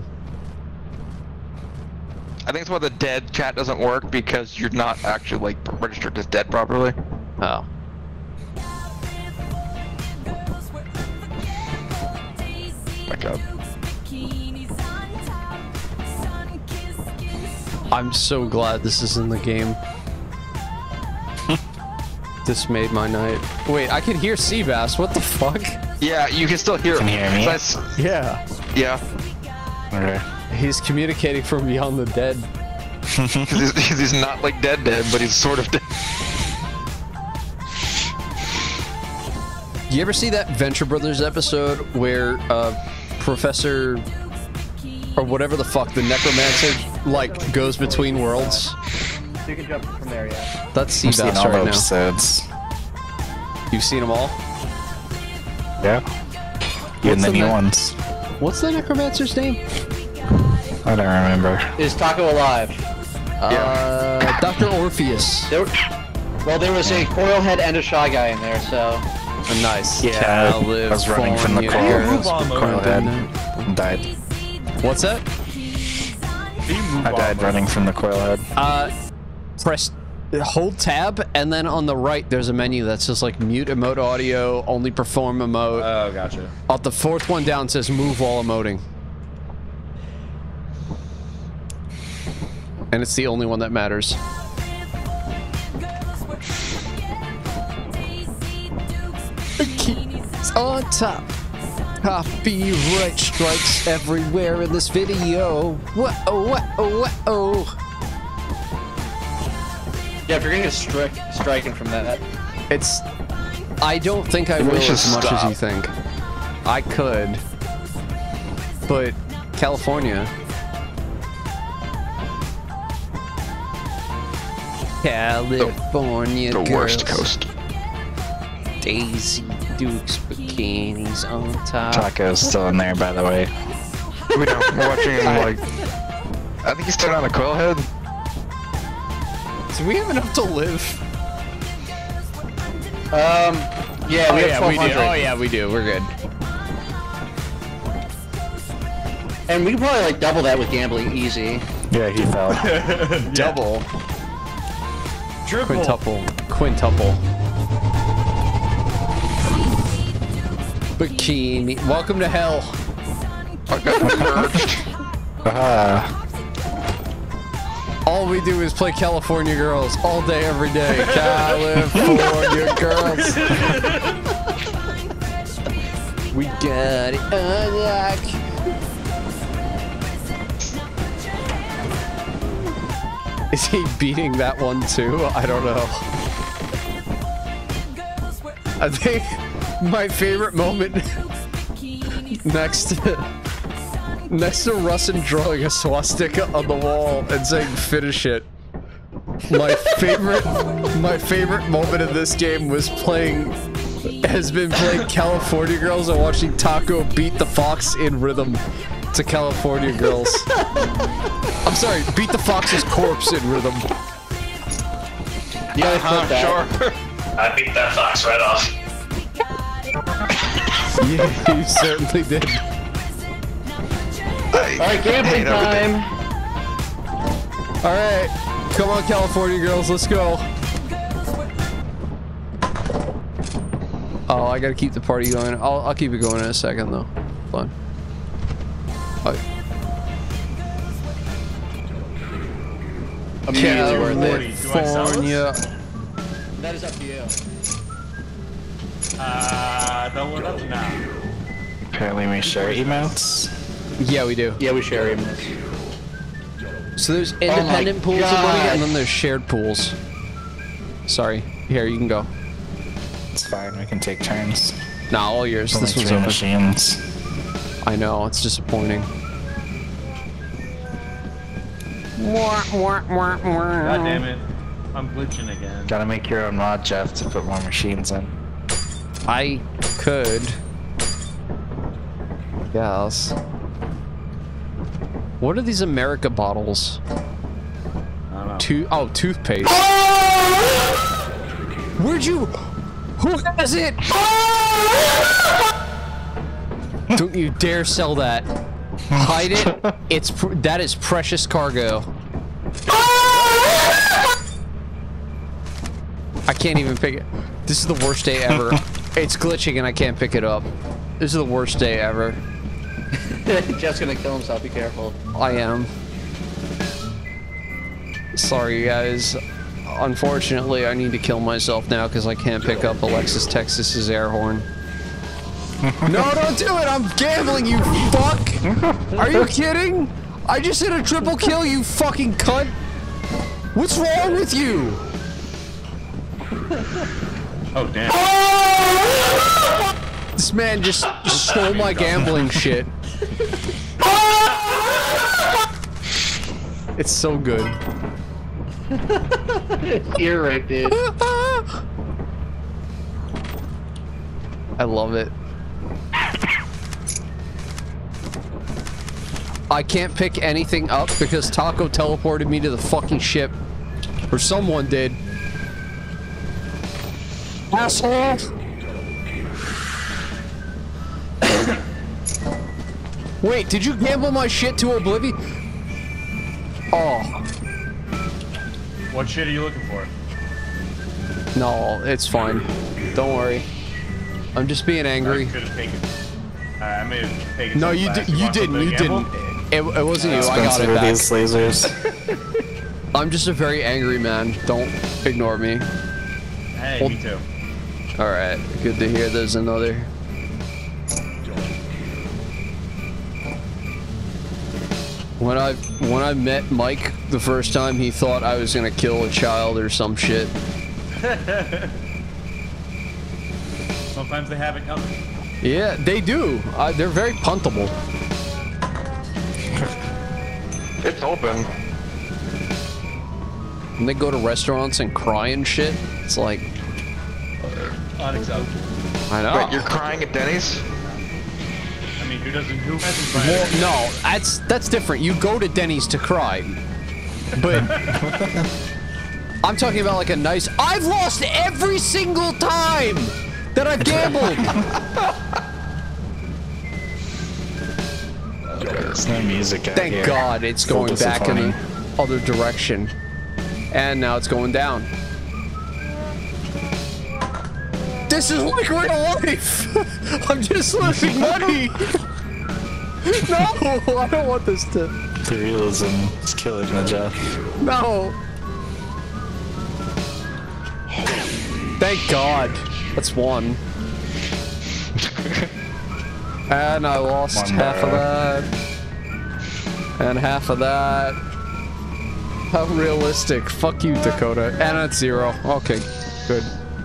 I think it's why the dead chat doesn't work, because you're not actually like registered as dead properly. Oh. My god. I'm so glad this is in the game. This made my night. Wait, I can hear Seabass. What the fuck? Yeah, you can still hear him. Can you hear me? Nice. Yeah. Yeah. Okay. He's communicating from beyond the dead. Because he's, he's not like dead dead, but he's sort of dead. You ever see that Venture Brothers episode where uh, Professor or whatever the fuck the necromancer like goes between worlds? So you can jump from there, yeah. That's I've seen Seabass all right the now. episodes. You've seen them all? Yeah. Even the the new ne- ones. What's the necromancer's name? I don't remember. Is Taco alive? Uh, Doctor Orpheus. There, well, there was a coil head and a shy guy in there, so... Oh, nice. Yeah, I was running from the California coil, girls. coil head and died. What's that? I died running from the coil head. Uh, press, hold tab, and then on the right there's a menu that says like mute emote audio, only perform emote. Oh, gotcha. At the fourth one down says move while emoting. And it's the only one that matters. Bikinis on top. Copyright strikes everywhere in this video. Whoa, whoa, whoa. Yeah, if you're gonna get stri striking from that... It's... I don't think I We will should as much as stop. you think. I could. But... California... California The worst girls. coast. Daisy Dukes bikinis on top. Taco's still in there, by the way. We know. We're watching him like. I think he's turned on a coil head. Do we have enough to live? Um, yeah, we oh, have yeah, we twelve do. hundred. Oh yeah, we do. We're good. And we can probably like double that with gambling easy. Yeah, he fell. Double. Triple. Quintuple. Quintuple. Bikini. Welcome to hell. I got merged. Ah. All we do is play California Girls all day, every day. California Girls. We got it unlock. Is he beating that one too? I don't know. I think my favorite moment next to next to Russin drawing a swastika on the wall and saying finish it. My favorite my favorite moment in this game was playing has been playing California Girls and watching Taco beat the fox in rhythm to California Girls. I'm sorry, beat the fox's corpse in rhythm. You gotta clip that. Sure. I beat that fox right off. Yeah, you certainly did. Alright, gambling time. Alright, come on California Girls, let's go. Oh, I gotta keep the party going. I'll, I'll keep it going in a second though. Fine. Oh. California. That is up to you. Uh, don't look up now. Apparently we share emails. Yeah, we do. Yeah, we share emails. So there's independent Oh pools of God. money and then there's shared pools. Sorry. Here, you can go. It's fine, we can take turns. Nah, all yours. Only This one's three open. machines. I know, it's disappointing. God damn it. I'm glitching again. Gotta make your own mod, Jeff, to put more machines in. I could. Yes. What are these America bottles? I don't know. To oh, toothpaste. Where'd you? Who has it? Don't you dare sell that. Hide it. It's pr that is precious cargo. I can't even pick it. This is the worst day ever. It's glitching and I can't pick it up. This is the worst day ever. Jeff's gonna kill himself, be careful. I am. Sorry, guys. Unfortunately, I need to kill myself now because I can't pick up Alexis Texas's air horn. No, don't do it! I'm gambling, you fuck! Are you kidding? I just hit a triple kill, you fucking cunt! What's wrong with you? Oh, damn. This man just stole my gambling shit. It's so good. Ear rape, dude. I love it. I can't pick anything up because Taco teleported me to the fucking ship. Or someone did. Asshole! Wait, did you gamble my shit to oblivion? Oh. What shit are you looking for? No, it's fine. Don't worry. I'm just being angry. I could have taken. Uh, I may have taken. No, some you fast. did. You want didn't. something You to gamble? didn't. It, it wasn't you. I got Expensive it are back. these lasers. I'm just a very angry man. Don't ignore me. Hey, Well- me too. All right. Good to hear. There's another. When I when I met Mike the first time, he thought I was gonna kill a child or some shit. Sometimes they have it coming. Yeah, they do. Uh, they're very puntable. It's open. When they go to restaurants and cry and shit, it's like, Unacceptable. I know. Wait, you're crying at Denny's? I mean, who doesn't? Who hasn't tried Well, it? no, that's that's different. You go to Denny's to cry, but I'm talking about like a nice. I've lost every single time that I've gambled. There's no music out Thank here. God it's So going back in the disappointing. other direction, and now it's going down. This is like real life! I'm just losing money! No! I don't want this to... The realism is killing the Jeff. No! Thank God. That's one. And I lost One half of more. that. And half of that. How realistic. Fuck you, Dakota. And it's zero. Okay, good.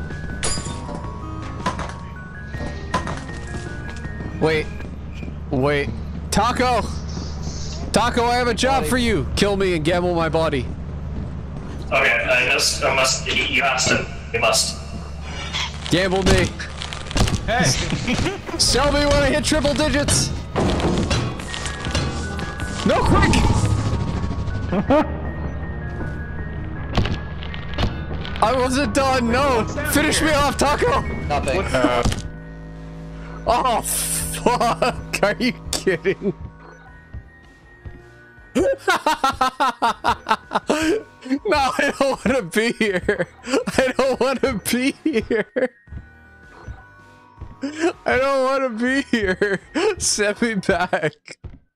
Wait. Wait. Taco! Taco, I have a job for you! Kill me and gamble my body. Okay, I must, I must, you you asked him. You must. Gamble me. Hey! Sell me when I hit triple digits! No, quick! I wasn't done, no! Finish me off, Taco! Nothing. Uh, Oh, fuck! Are you kidding? No, I don't want to be here. I don't want to be here. I don't want to be here. Send me back.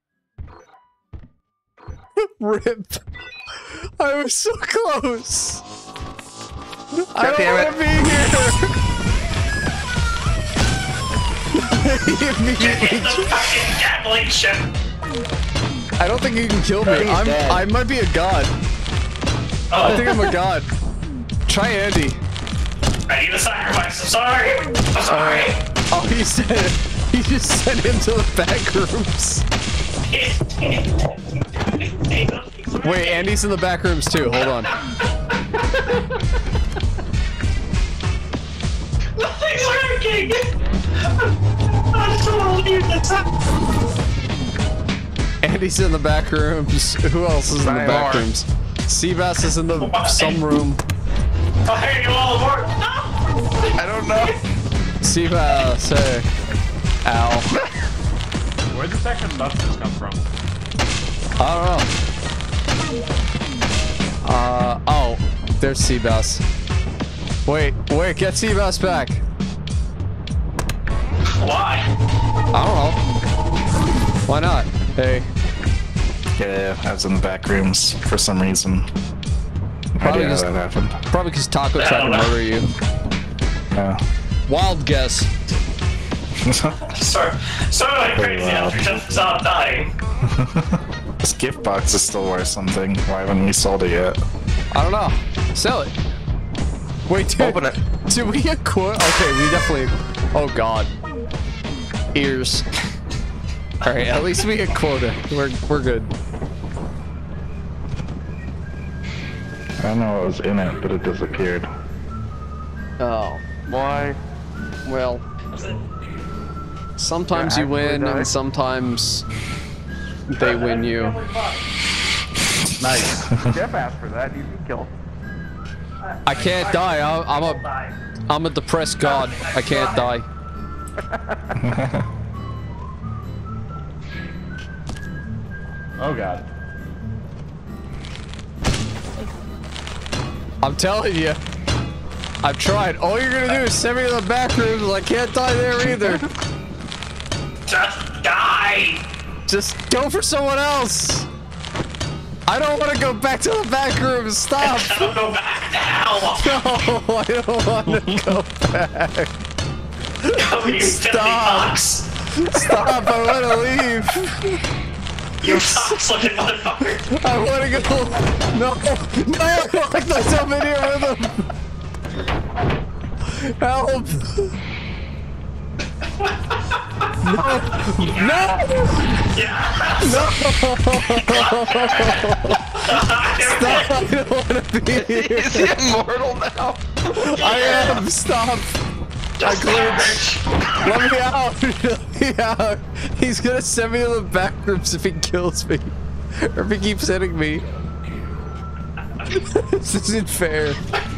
Rip. I was so close. I don't want to be here. Get in the fucking gambling ship! I don't think you can kill me. He's I'm. dead. I might be a god. Oh, I think I'm a god. Try Andy. I need a sacrifice. I'm sorry. I'm sorry. Oh, he said. He just sent him to the back rooms. Wait, Andy's in the back rooms too. Hold on. Nothing's working! I'm so leave this up. Andy's in the back rooms. Who else is in the Nine back more. rooms? Seabass is in the some room. I'll hang you all aboard. No! I don't know. Seabass, hey. Ow. Where'd the second buses come from? I don't know. Uh, oh. There's Seabass. Wait, wait, get Seabass back. Why? I don't know. Why not? Hey. yeah, I was in the back rooms for some reason. Probably I didn't know just- that happened. Probably because Taco tried to murder you. Yeah. Wild guess. Sorry. Sorry, like crazy wow. after just stop dying. This gift box is still worth something. Why haven't we sold it yet? I don't know. Sell it. Wait, dude. Open it. Did we get quote? Okay, we definitely. Oh god. Ears. All right, at least we get quota. We're we're good. I don't know what was in it, but it disappeared. Oh. Why? Well. Sometimes Yeah, you win, actually, and sometimes they win you. Nice. Jeff asked for that. You can kill. I can't die. I, I'm a I'm a depressed god. I can't die. Oh god. I'm telling you. I've tried. All you're gonna do is send me to the back rooms. I can't die there either. Just die! Just go for someone else. I don't want to go back to the back rooms. Stop. Don't go back now! No, I don't want to go back. Go, you filthy Stop. fox! Stop. I want to leave. You fox looking motherfucker! I want to go. No. No. Like myself in here with him. Help. No. No. Yeah! No! Stop! I don't want to be here. Is he immortal now? I am. Stop! I glitched. Let me out! Let me out! He's gonna send me to the back rooms if he kills me, or if he keeps hitting me. This isn't fair.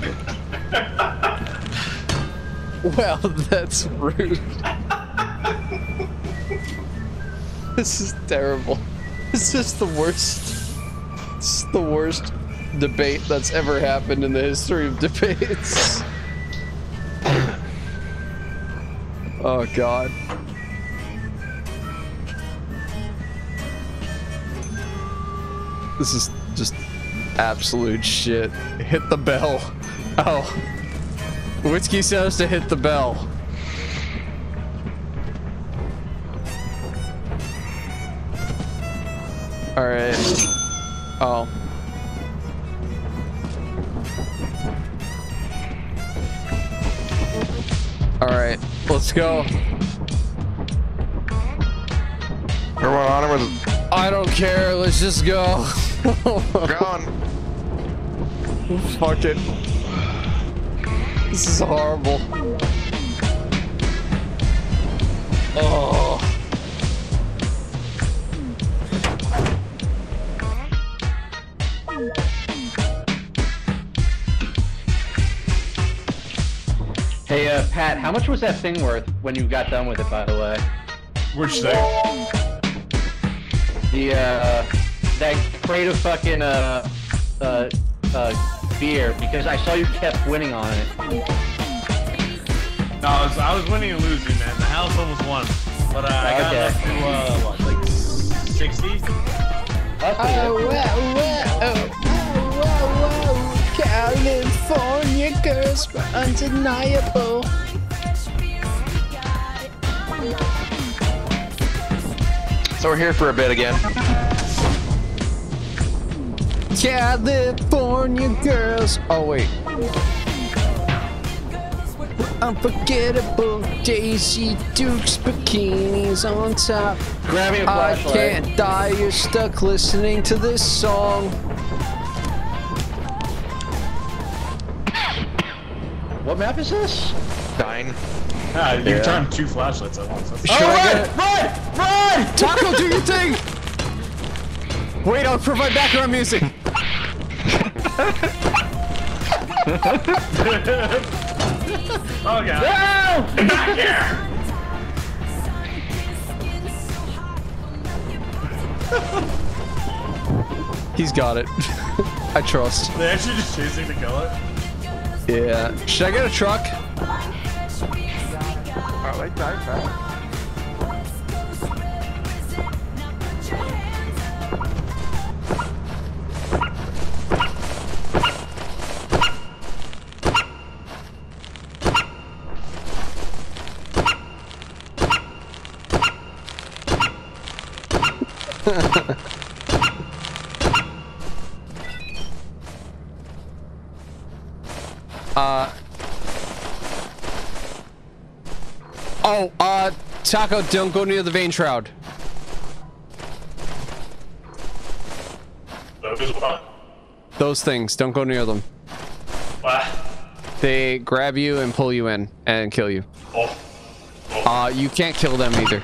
Well, that's rude. This is terrible. This is the worst. This is the worst debate that's ever happened in the history of debates. Oh god. This is just absolute shit. Hit the bell. Oh. Whiskey says to hit the bell. Alright. Oh. Alright, let's go. Everyone on it with. I don't care, let's just go. Going. Fuck it. This is horrible. Oh. Hey, uh, Pat, how much was that thing worth when you got done with it, by the way? Which thing? The, uh, that crate of fucking, uh, uh, uh, beer, because I saw you kept winning on it. No, I was, I was winning and losing, man. The house almost won. But, uh, I got Okay. up to, uh, what, like sixty? That's pretty good. wow, wow, wow, California girls were undeniable. So we're here for a bit again. California girls. Oh wait. Unforgettable Daisy Dukes bikinis on top. Grab me a I flashlight. can't die. You're stuck listening to this song. What map is this? Nine. Ah, you Yeah. turned two flashlights at once. That's Should I run, get- run, run! Taco, do your thing! Wait, I'll provide background music. Oh, God. No! Back here! He's got it. I trust. They actually just chasing to kill it? Yeah. Should I get a truck? I like that. uh. Oh, uh, Taco, don't go near the vein shroud. Those what? Those things, don't go near them. What? They grab you and pull you in and kill you. Oh. Uh, you can't kill them either.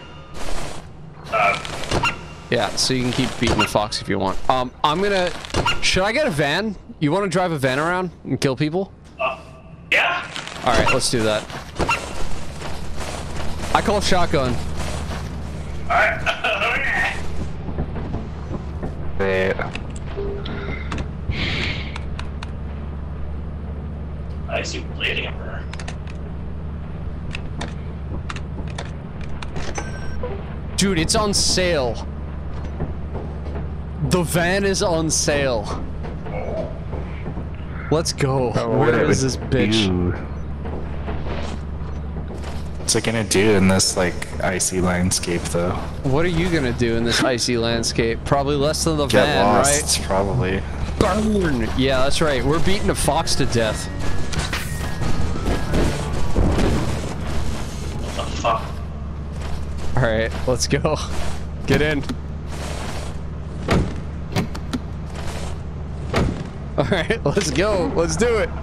Uh, Yeah, so you can keep beating the fox if you want. Um, I'm gonna... Should I get a van? You want to drive a van around and kill people? uh, yeah? Alright, let's do that. I call shotgun. Alright. Okay. Yeah. I see bleeding everywhere. Dude, it's on sale. The van is on sale. Let's go. Oh, Where what is it this would bitch? do. What's it gonna do in this like icy landscape though? What are you gonna do in this icy landscape? Probably less than the Get van, lost, probably. right? Burn! Yeah, that's right. We're beating a fox to death. What the fuck? Alright, let's go. Get in. Alright, let's go. Let's do it.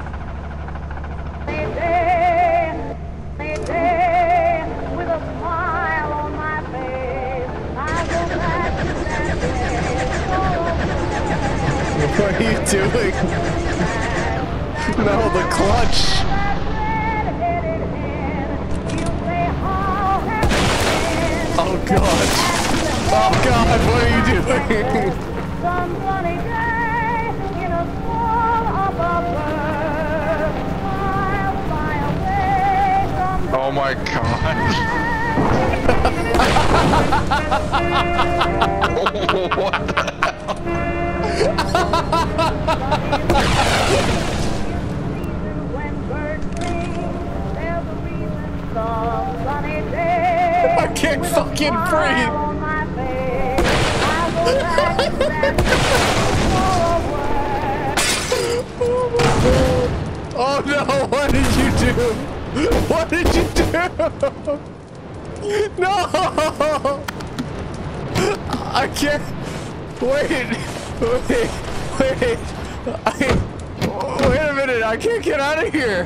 What are you doing? No, the clutch. Oh god. Oh god, what are you doing? Oh my god. What the I can't fucking breathe. Oh no, what did you do? What did you do? No! I can't. Wait, wait, wait. I, wait a minute, I can't get out of here.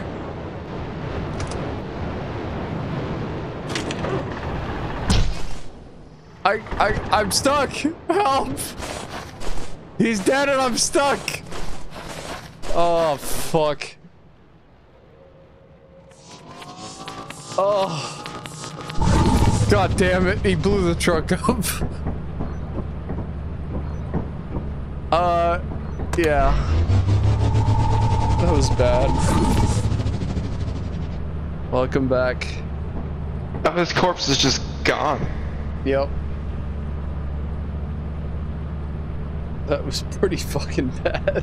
I, I, I'm stuck. Help. He's dead and I'm stuck. Oh, fuck. Oh. God damn it, he blew the truck up. Uh, yeah. That was bad. Welcome back. Oh, his corpse is just gone. Yep. That was pretty fucking bad.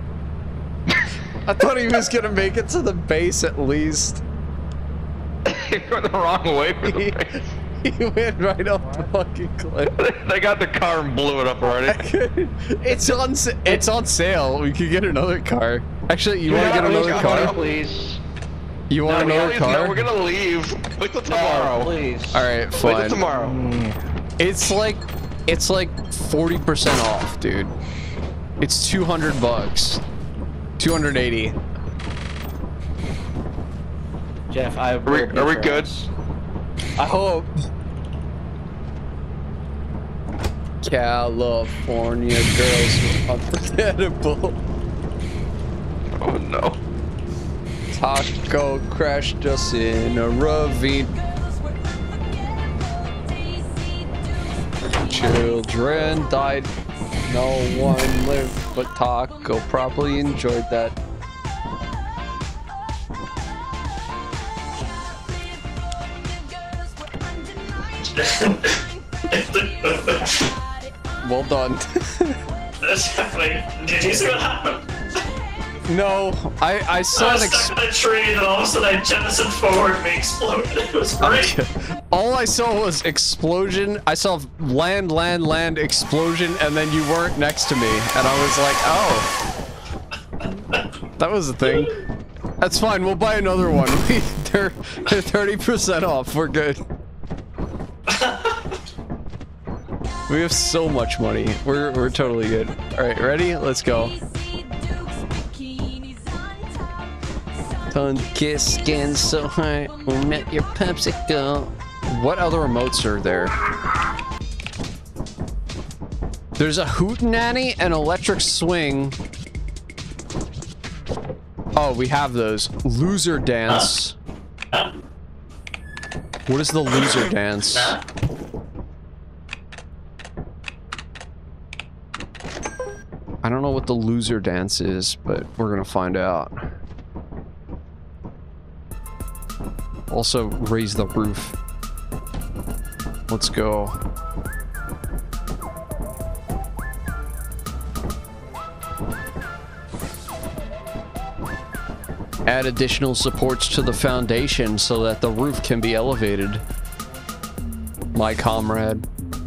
I thought he was gonna make it to the base at least. He went the wrong way for the base. He went right up the fucking cliff. They got the car and blew it up already. It's on it's on sale. We could get another car. Actually, you Yeah, want to get another car, car? Please. You want no, another please, car? No, we're gonna leave. Wait till tomorrow. No, please. All right, Wait fine. till tomorrow. It's like it's like forty percent off, dude. It's two hundred bucks. two hundred eighty. Jeff, I have Are we, are we good? I hope. California girls were unforgettable. Oh no. Taco crashed us in a ravine. Children died. No one lived, but Taco probably enjoyed that. Well done. That's happening. Did you see what happened? No, I I I saw was an ex stuck in a tree and then all of a sudden I jettisoned forward and we exploded. It was great. all I saw was explosion. I saw land, land, land, explosion, and then you weren't next to me, and I was like, oh, that was the thing. That's fine. We'll buy another one. they're they're thirty percent off. We're good. We have so much money. We're we're totally good. All right, ready? Let's go. Ton kiss skin so high. We met your popsicle. What other remotes are there? There's a hootenanny and electric swing. Oh, we have those. Loser dance. What is the loser dance? I don't know what the loser dance is, but we're gonna find out. Also, raise the roof. Let's go. Add additional supports to the foundation so that the roof can be elevated. My comrade.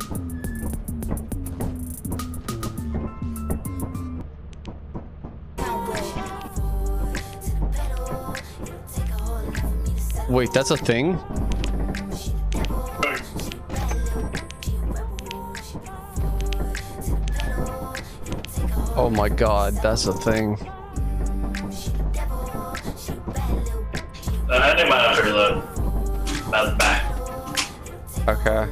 Wait, that's a thing? Oh my god, that's a thing. Uh, I think might have to reload. That's back. Okay.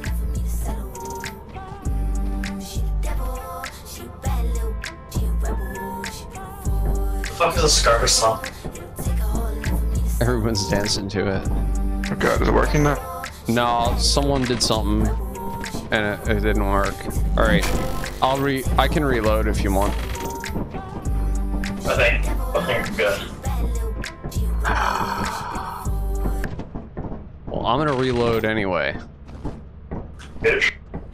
The fuck is a Scarface song? Everyone's dancing to it. Oh god, is it working now? No, someone did something and it, it didn't work. All right, I'll re. I can reload if you want. I think. I think we're good. I'm gonna reload anyway. Bitch.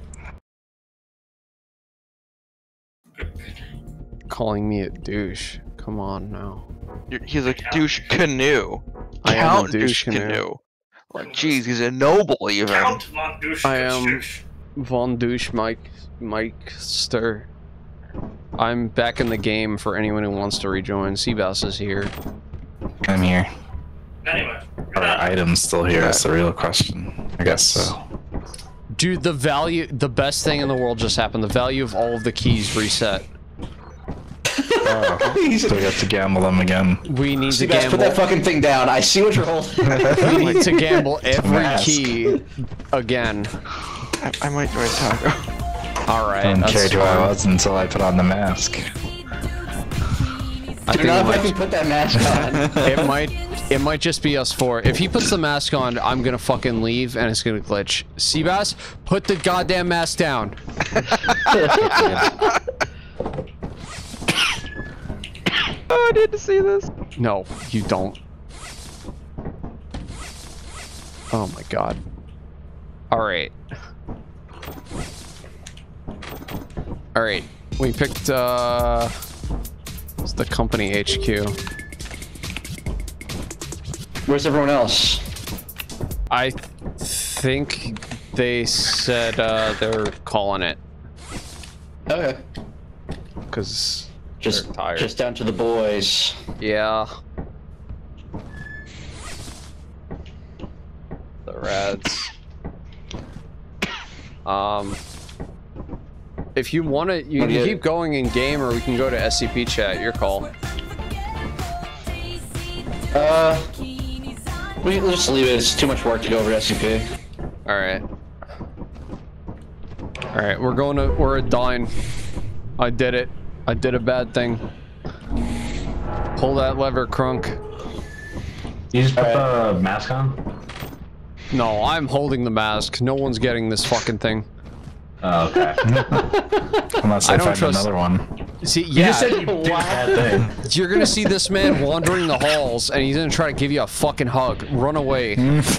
Calling me a douche. Come on now. You're, he's a douche canoe. I am a Count douche douche canoe. canoe. Like, jeez, he's a noble even. Count von Douche. I am Von Douche Mike Mikester. I'm back in the game for anyone who wants to rejoin. Seabass is here. I'm here. Anyway. Are our items still here? That's the real question. I guess so. Dude, the value, the best thing in the world just happened. The value of all of the keys reset. Oh, so we have to gamble them again. We need See, to guys, gamble. put that fucking thing down. I see what you're holding. We need to gamble every mask. key again. I, I might join Taco. Alright, I didn't that's care who I fine. was until I put on the mask. I Do think not it might, fucking put that mask on. it might it might just be us four. If he puts the mask on, I'm gonna fucking leave and it's gonna glitch. Seabass, put the goddamn mask down. Oh, I need to see this. No, you don't. Oh my god. Alright. Alright. We picked uh it's the company H Q. Where's everyone else? I th think they said uh they're calling it. Okay. Cause Just, they're tired. just down to the boys. Yeah. The rads. Um, if you want to, you Wanna can get- keep going in game, or we can go to S C P chat. Your call. Uh, we, we'll just leave it. It's too much work to go over S C P. All right. All right, we're going to. We're at Dine. I did it. I did a bad thing. Pull that lever, Crunk. You just put Alright. the mask on? No, I'm holding the mask. No one's getting this fucking thing. Oh, okay. Unless I I, don't find trust- another one. See, You yeah. just said you did a bad thing. You're gonna see this man wandering the halls, and he's gonna try to give you a fucking hug. Run away.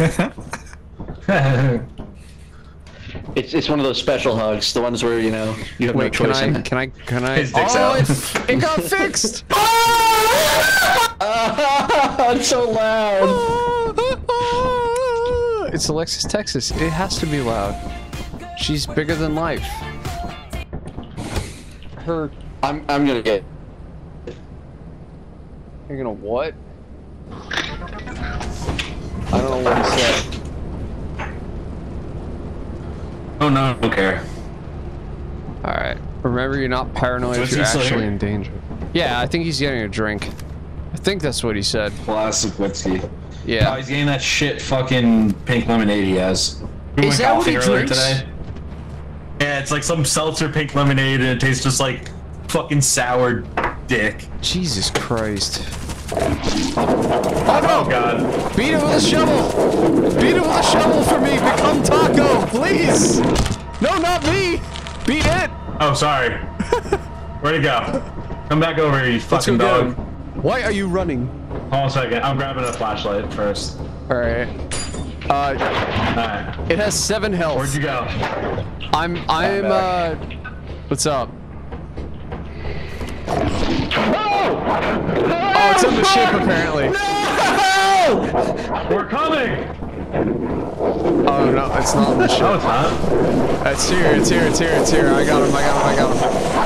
It's it's one of those special hugs, the ones where you know you have Wait, no can choice. I? in. Can I? Can I? His dick's oh, out. It, it got fixed. It's so loud. It's Alexis, Texas. It has to be loud. She's bigger than life. Her. I'm I'm gonna get. You're gonna what? I don't know what he said. Oh no, I don't care. All right. Remember, you're not paranoid So if is you're he still actually here? in danger. Yeah, I think he's getting a drink. I think that's what he said. Classic whiskey. Yeah. Oh, he's getting that shit fucking pink lemonade he has. We Is went that what he golfing earlier drinks? today. Yeah, it's like some seltzer pink lemonade and it tastes just like fucking sour dick. Jesus Christ. Oh, no! God. Beat it with a shovel! Beat it with a shovel for me! Become Taco! Please! No, not me! Beat it! Oh, sorry. Where'd he go? Come back over here, you Let's go fucking get dog. him. Why are you running? Hold on a second. I'm grabbing a flashlight first. Alright. Uh, Alright. it has seven health. Where'd you go? I'm, I'm, uh... What's up? Oh, it's in the ship, apparently. We're coming! Oh, no, it's not in the ship. No, it's not. It's here, it's here, it's here, it's here. I got him, I got him, I got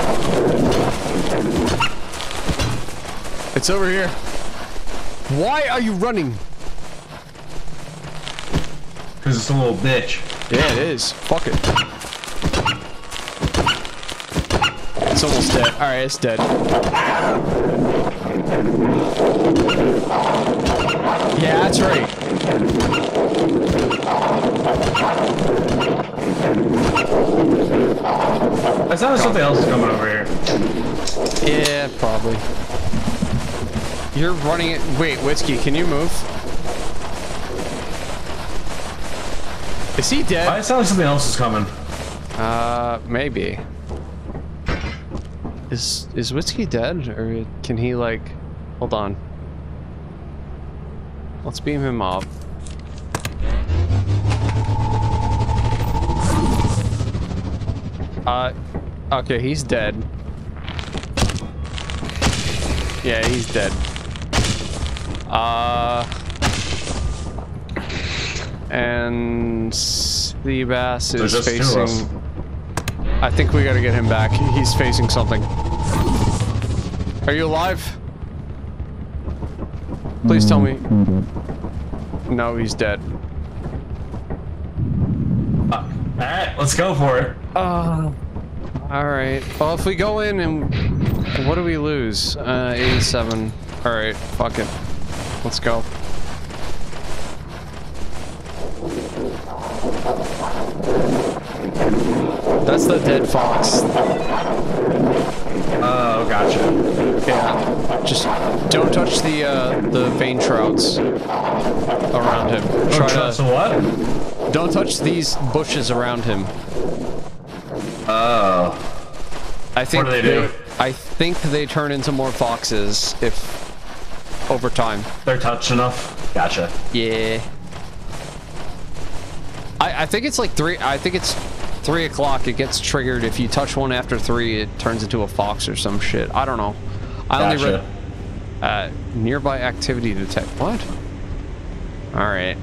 him. It's over here. Why are you running? Because it's a little bitch. Yeah, it is. Fuck it. It's almost dead. Alright, it's dead. Yeah, that's right. I sounded something else is coming over here. Yeah, probably. You're running it. Wait, Whiskey, can you move? Is he Why dead? it sound like something else is coming? Uh, maybe. Is is Whiskey dead, or can he like? Hold on. Let's beam him up. Uh, okay, he's dead. Yeah, he's dead. Uh, and Seabass is just two of us. facing. I think we gotta get him back. He's facing something. Are you alive? Please tell me. No, he's dead. Uh, Alright, let's go for it. Uh, Alright. Well, if we go in and... What do we lose? Uh, eighty-seven. Alright, fuck it. Let's go. That's the dead fox. Oh, gotcha. Yeah. Just don't touch the, uh, the vein trouts around him. Try Oh, to... so what? Don't touch these bushes around him. Oh. I think What do they do? I think they turn into more foxes if over time. They're touched enough. Gotcha. Yeah. I I think it's like three. I think it's three o'clock. It gets triggered if you touch one after three. It turns into a fox or some shit. I don't know. I only Gotcha. read uh, nearby activity detect. What? All right.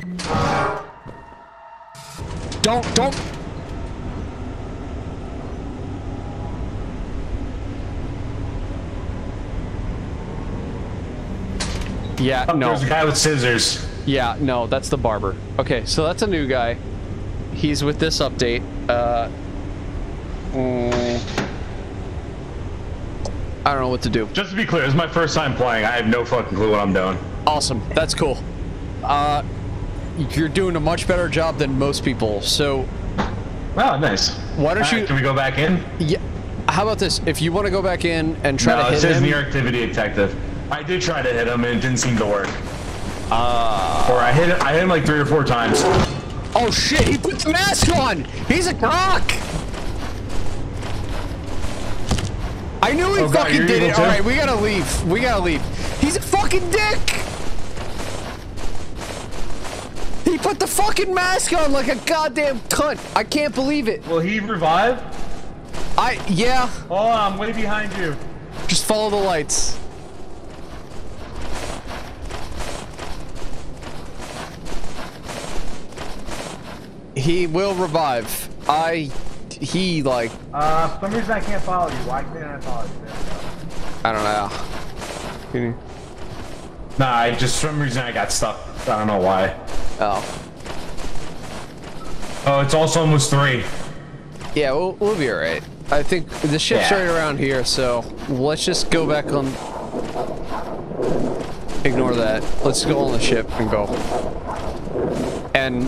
Don't don't. Yeah, Oh, no. There's a guy with scissors. Yeah, no, that's the barber. Okay, so that's a new guy. He's with this update. Uh, mm, I don't know what to do. Just to be clear, this is my first time playing. I have no fucking clue what I'm doing. Awesome, that's cool. Uh, you're doing a much better job than most people. So, Oh, nice. why don't All right, you? Can we go back in? Yeah. How about this? If you want to go back in and try No, to it hit says him. near activity detective. I did try to hit him and it didn't seem to work. Uh, Or I hit it, I hit him like three or four times. oh shit! He put the mask on. He's a cock. I knew he Oh, God, fucking you're did evil it. too? All right, we gotta leave. We gotta leave. He's a fucking dick. He put the fucking mask on like a goddamn cunt. I can't believe it. Will he revive? I yeah. Hold on, I'm way behind you. Just follow the lights. He will revive. I he like Uh, for some reason I can't follow you. Why can't I follow you? There we go. I don't know. Can you- Nah, I just for some reason I got stuck. I don't know why. Oh. Oh, it's also almost three. Yeah, we'll, we'll be alright. I think the ship's Yeah. right around here, so let's just go back on. Ignore that. Let's go on the ship and go. And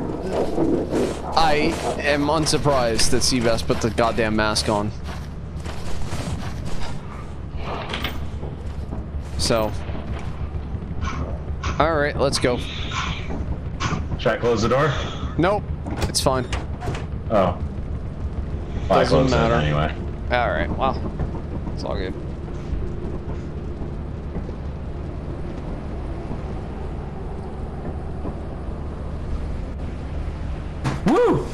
I am unsurprised that Seabass put the goddamn mask on. So. Alright, let's go. Should I close the door? Nope, it's fine. Oh. Well, I Doesn't closed it matter. anyway. Alright, well, it's all good. Woo!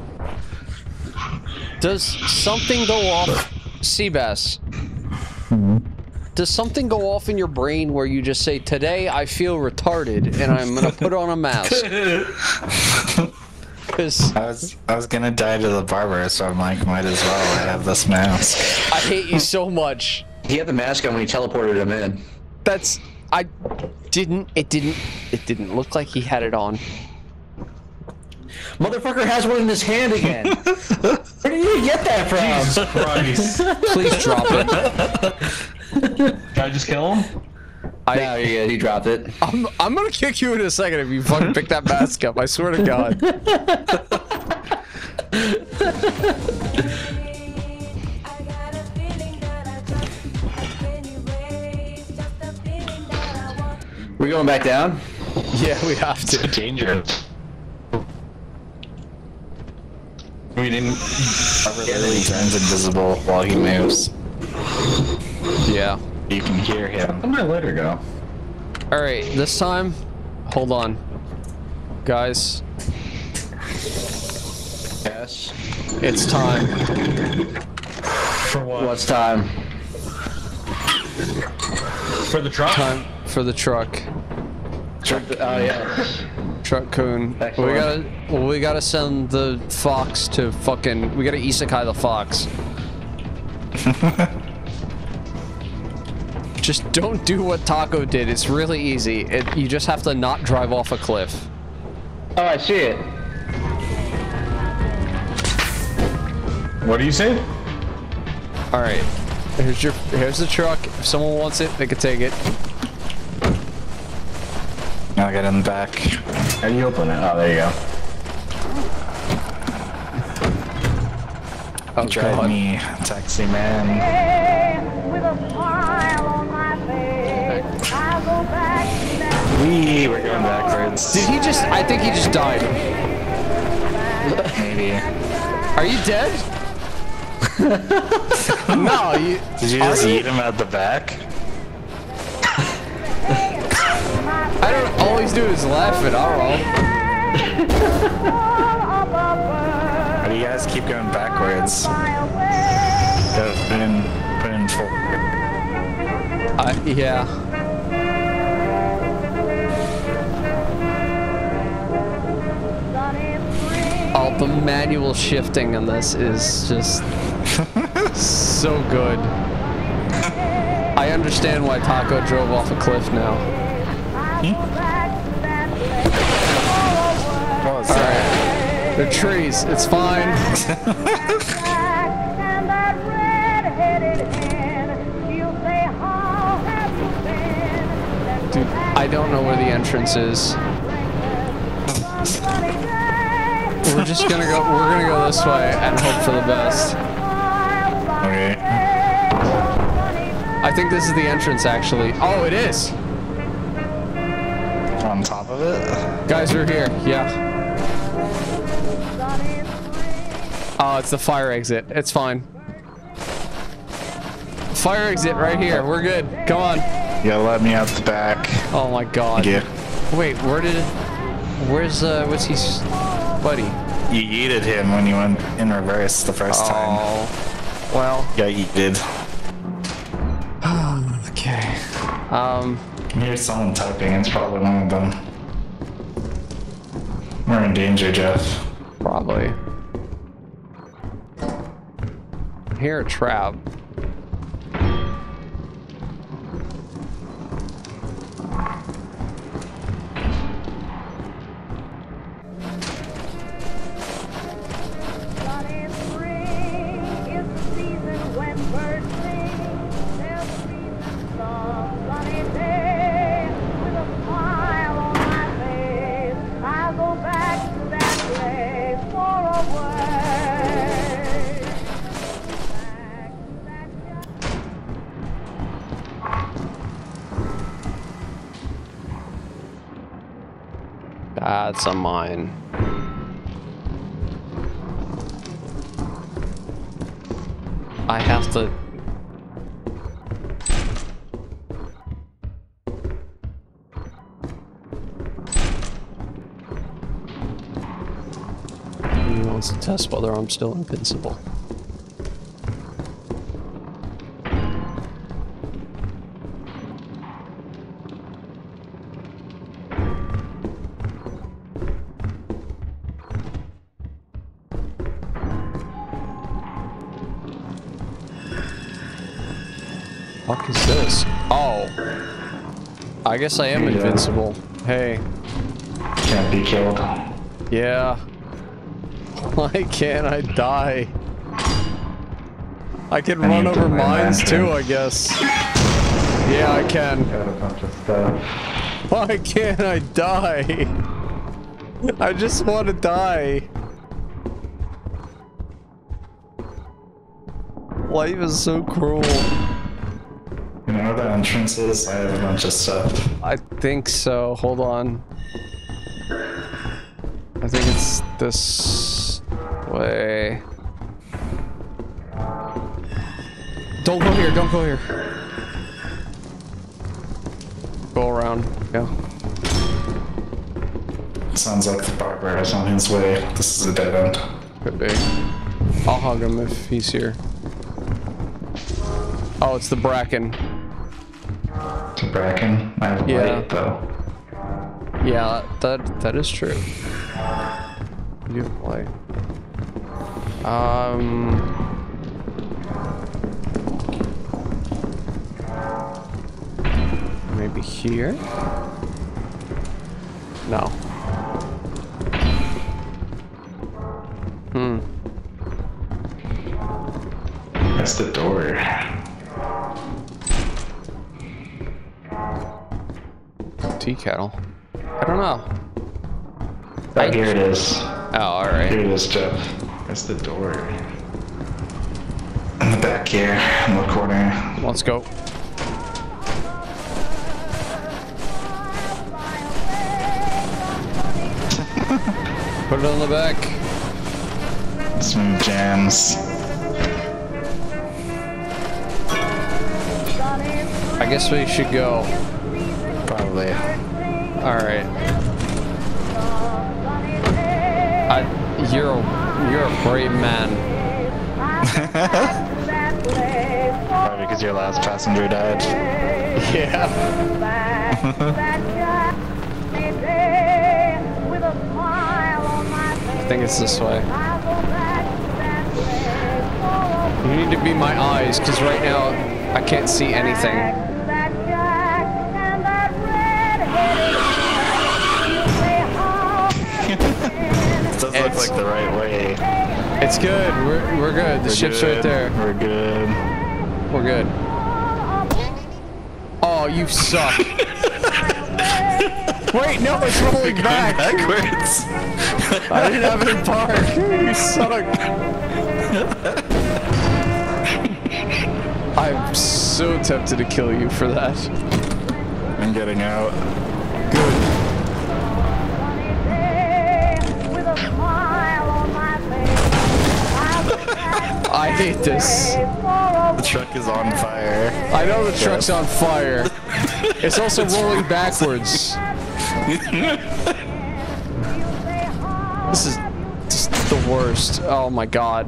Does something go off, Seabass? Does something go off in your brain where you just say, today I feel retarded and I'm gonna put on a mask? Cause I was I was gonna die to the barber, so I'm like, might as well. I have this mask. I hate you so much. He had the mask on when he teleported him in. That's, I didn't, it didn't, it didn't look like he had it on. Motherfucker has one in his hand again. Where did you get that from? Jesus Christ. Please drop it. Can I just kill him? I, No, yeah, he dropped it. I'm, I'm gonna kick you in a second if you fucking pick that mask up, I swear to God. We going back down? Yeah, we have to. It's dangerous. We didn't. He turns invisible while he moves. Yeah. You can hear him. Where'd my lighter go? Alright, this time, hold on. Guys. Yes. It's time. For what? What's time? For the truck? Time for the truck. Truck. Oh yes. Truck coon. We Excellent. gotta, well, we gotta send the fox to fucking. We gotta isekai the fox. Just don't do what Taco did. It's really easy. It, you just have to not drive off a cliff. Oh, I see it. What do you say? All right. Here's your. Here's the truck. If someone wants it, they can take it. I'll get in the back. How do you open it? Oh, there you go. Oh, Drive God. me, taxi man. With a smile on my face, I'll go back to that. Wee, we're going backwards. Did he just? I think he just died. Maybe. Are you dead? No, you. Did you just eat him at the back? I don't. All he's doing is laughing. I don't know. How do you guys keep going backwards? Go, put in, put in full. Uh, yeah. Oh, the manual shifting on this is just so good. I understand why Taco drove off a cliff now. What was that? They're trees. It's fine. Dude, I don't know where the entrance is. We're just gonna go. We're gonna go this way and hope for the best. Okay. I think this is the entrance, actually. Oh, it is. On top of it? Guys, we're here. Yeah. Oh, it's the fire exit. It's fine. Fire exit right here. We're good. Come on. You gotta let me out the back. Oh my God. Yeah. Wait, where did it? Where's uh? What's he? s- Buddy. You yeeted him when you went in reverse the first time. Oh. Well. Yeah, you did. Okay. Um. I can hear someone typing. It's probably one of them. We're in danger, Jeff. Probably. Here a trap. That's a mine. I have to... He wants to test whether I'm still invincible. Fuck is this? Oh. I guess I am Yeah. invincible. Hey. Can't be killed. Yeah. Why can't I die? I can I run need to over find mines that too, entrance. I guess. Yeah, I can. Got a bunch of stuff. Why can't I die? I just want to die. Life is so cruel. You know where the entrance is? I have a bunch of stuff. I think so. Hold on. I think it's this way. Don't go here. Don't go here. Go around. Yeah. Sounds like the barber is on his way. This is a dead end. Could be. I'll hug him if he's here. Oh, it's the Bracken. It's a Bracken? I have Yeah. light, though. Yeah, that that is true. You have light. Um... Maybe here? No. Hmm. That's the door. Tea kettle. I don't know. Oh, here it is. Oh, alright. Here it is, Jeff. That's the door. In the back here, in the corner. Let's go. Put it on the back. Smooth jams. I guess we should go. Probably. Alright. I you're a you're a brave man. Probably because your last passenger died. Yeah. I think it's this way. You need to be my eyes, because right now I can't see anything. It does look like the right way. It's good. We're we're good. The We're ship's good. right there. We're good. We're good. Oh, you suck. Wait, no, it's rolling back. Backwards. I didn't have it in park. You suck. I'm so tempted to kill you for that. I'm getting out. Good. I hate this. The truck is on fire. I know the truck's on fire. It's also rolling backwards. This is just the worst. Oh my god.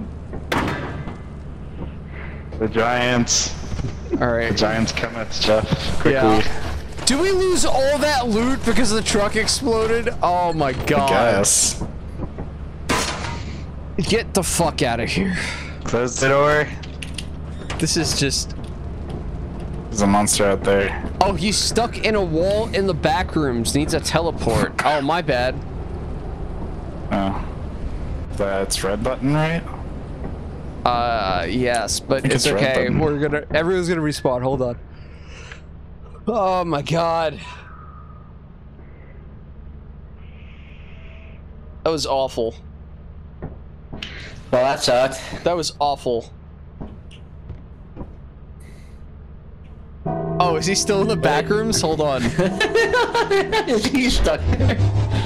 The giants. Alright. The giants come at Jeff quickly. Yeah. Do we lose all that loot because the truck exploded? Oh my god. I guess. Get the fuck out of here. Close the door. This is just... There's a monster out there. Oh, he's stuck in a wall in the back rooms. Needs a teleport. Oh, my bad. Oh. That's red button, right? Uh, yes, but it's, It's red okay. button. We're gonna... Everyone's gonna respawn. Hold on. Oh my god. That was awful. Well, that sucked. That was awful. Oh, is he still in the back rooms? Hold on. He's stuck there.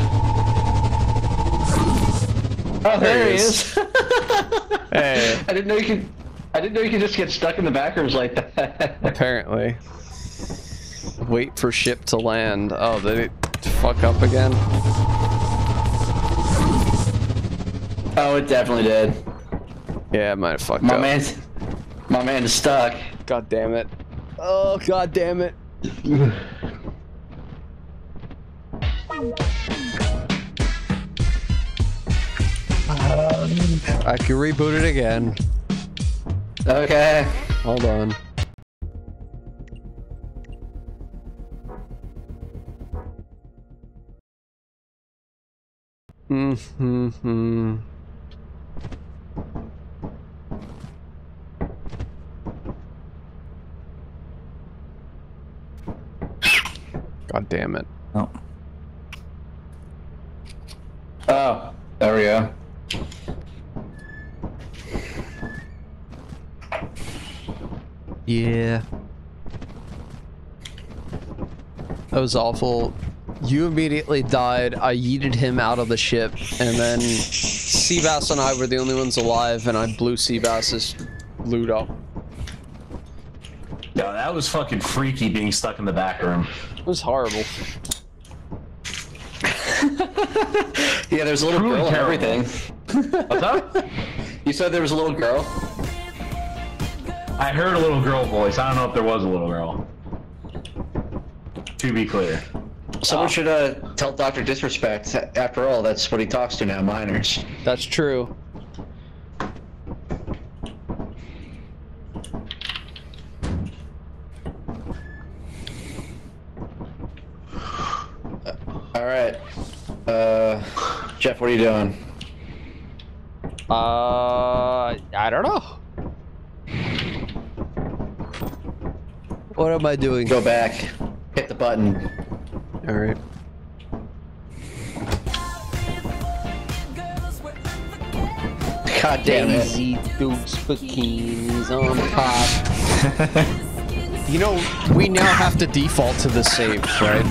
Oh, there, There he he is. Hey. I didn't know you could. I didn't know you could just get stuck in the back rooms like that. Apparently. Wait for ship to land. Oh, did it fuck up again? Oh, it definitely did. Yeah, it might have fucked My up. man, my man is stuck. God damn it. Oh, god damn it. I can reboot it again. Okay. Hold on. Mm-hmm. God damn it. Oh. Oh, there we go. Yeah. That was awful. You immediately died. I yeeted him out of the ship, and then Seabass and I were the only ones alive, and I blew Seabass's loot up. Yo, that was fucking freaky being stuck in the back room. It was horrible. Yeah, there's a little Truly girl and terrible. everything. What's up? You said there was a little girl? I heard a little girl voice. I don't know if there was a little girl. To be clear. Someone oh. should uh, tell Doctor Disrespect. After all, that's what he talks to now, minors. That's true. Uh, all right. Uh, Jeff, what are you doing? Uh, I don't know. What am I doing? Go back. Hit the button. All right. God damn it. Daisy Dukes bikinis on pop. You know, we now have to default to the save, right?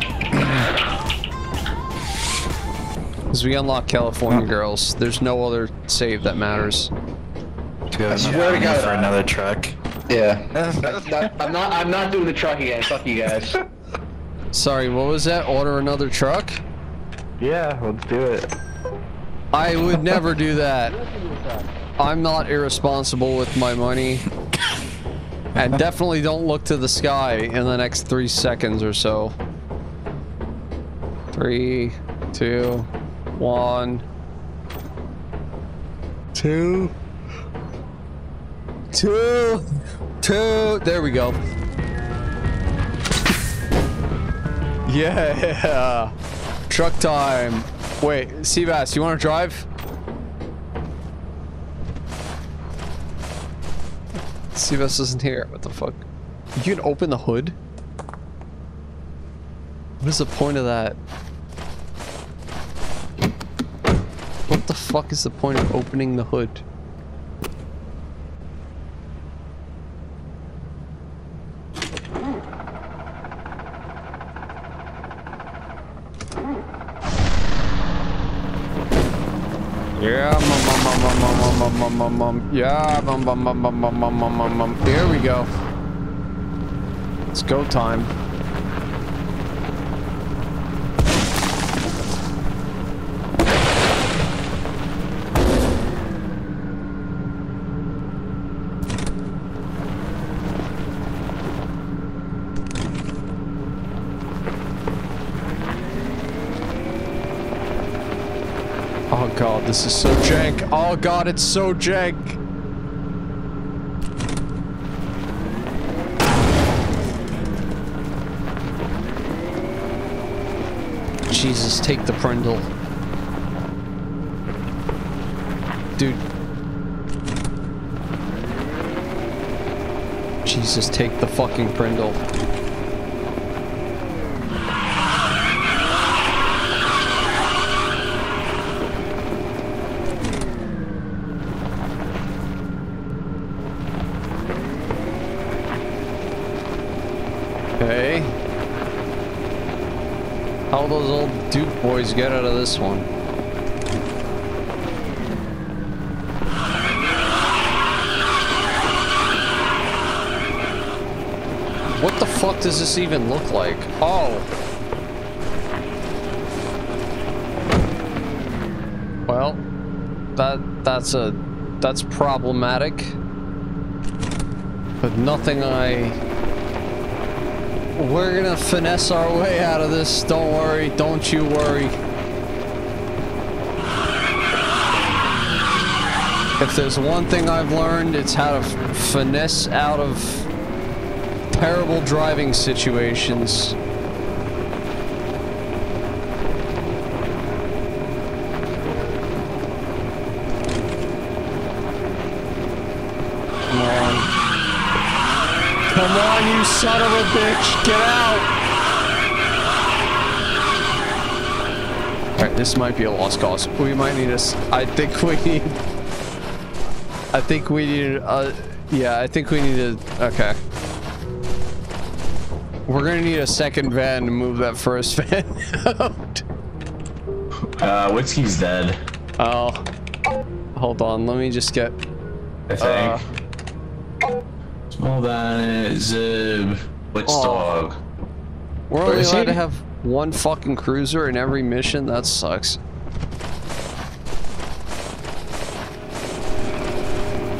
Because we unlock California Girls. There's no other save that matters. I swear to God for another truck. Yeah. I'm not. I'm not doing the truck again. Fuck you guys. Sorry, what was that? Order another truck? Yeah, let's do it. I would never do that. I'm not irresponsible with my money. And definitely don't look to the sky in the next three seconds or so. Three, two, one, two, two, two. There we go. Yeah. Truck time. Wait, Seabass, you want to drive? Seabass isn't here. What the fuck? You can open the hood? What is the point of that? What the fuck is the point of opening the hood? Yeah, mum, mum, mum, mum, mum, mum, mum, mum. Yeah, mum, mum, mum, mum, mum, mum, mum, mum, mum. Here we go. It's go time. Oh god, this is so jank. Oh god, it's so jank. Jesus, take the Prindle. Dude. Jesus, take the fucking Prindle. Okay. How those old Duke boys get out of this one? What the fuck does this even look like? Oh. Well, that that's a that's problematic. But nothing I We're gonna finesse our way out of this. Don't worry. Don't you worry. If there's one thing I've learned, it's how to f finesse out of terrible driving situations. Come on. Come on, you son of a bitch! Get out! Alright, this might be a lost cause. We might need a... S I think we need... I think we need... Uh, yeah, I think we need a... Okay. We're gonna need a second van to move that first van out. Uh, Whiskey's dead. Oh. Hold on, let me just get... I think. Uh, Small van, Zib, Witch oh. Dog. We're Where only is allowed he? to have one fucking cruiser in every mission? That sucks.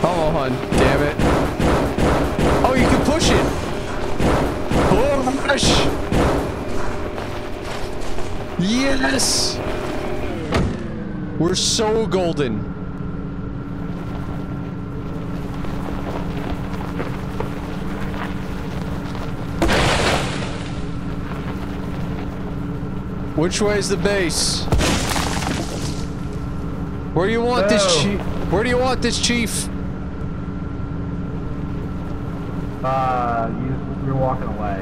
Come on, damn it. Oh, you can push it. Push. Yes. We're so golden. Which way is the base? Where do you want this chief? Where do you want this chief? Uh, you, you're walking away.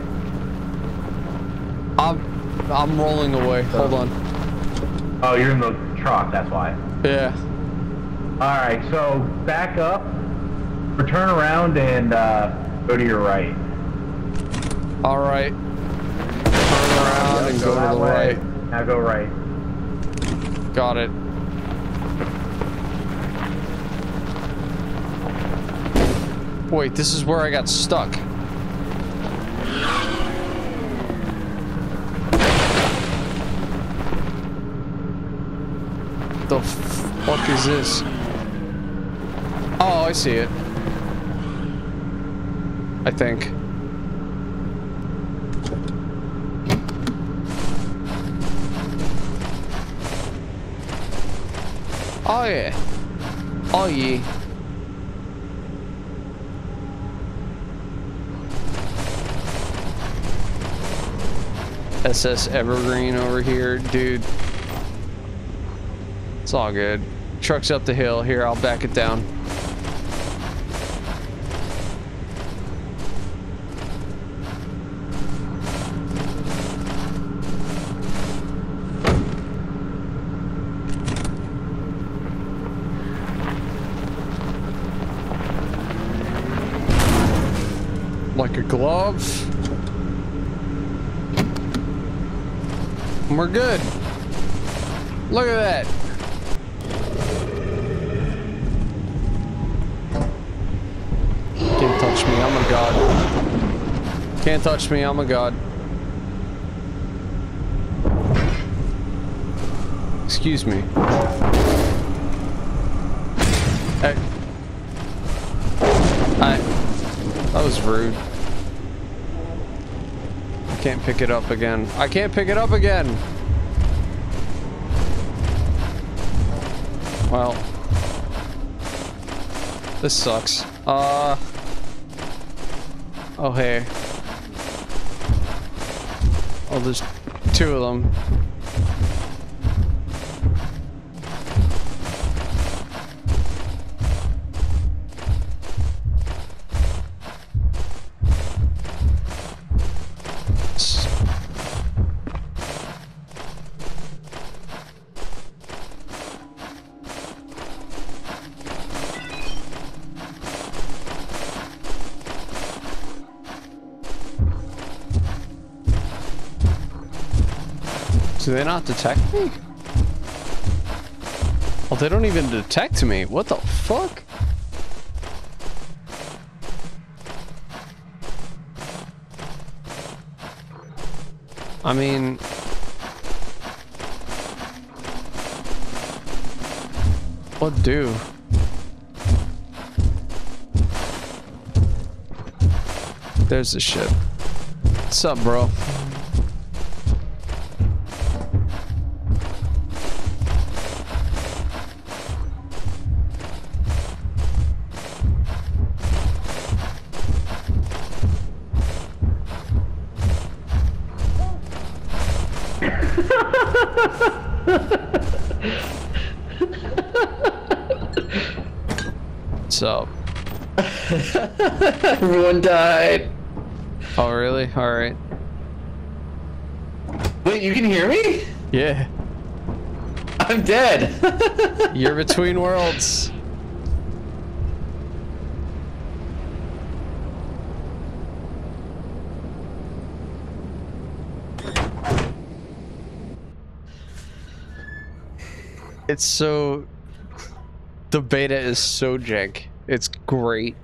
I'm, I'm rolling away. Hold on. Oh, you're in the truck, that's why. Yeah. Alright, so back up, or turn around and uh, go to your right. Alright. Turn around and go, go to the way. right. Now go right. Got it. Wait, this is where I got stuck. The fuck is this? Oh, I see it. I think. Oh yeah. Oh yeah. S S Evergreen over here, dude. It's all good. Truck's up the hill. Here, I'll back it down. Like a glove. And we're good. Look at that. Can't touch me, I'm a god. Can't touch me, I'm a god. Excuse me. Hey. I... That was rude. I can't pick it up again. I can't pick it up again! Well... This sucks. Uh... Oh, hey. Oh, there's two of them. Do they not detect me? Oh, they don't even detect me. What the fuck? I mean... What do? There's the shit. What's up, bro? What's up? Everyone died. Oh, really? Alright. Wait, you can hear me? Yeah. I'm dead. You're between worlds. It's so... The beta is so jank. It's great.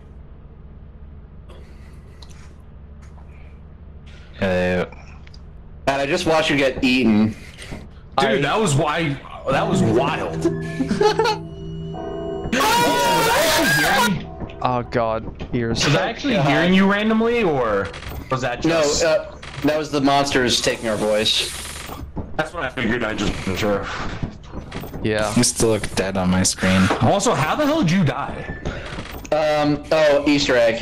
Uh, God, I just watched you get eaten. Dude, I... that was why. That was wild. Oh, was I actually hearing Oh god, ears. Was I actually hearing you randomly, or was that just... No, uh, that was the monsters taking our voice. That's what I figured. I just wasn't sure. Yeah. You still look dead on my screen. Also, how the hell did you die? Um, oh, Easter egg.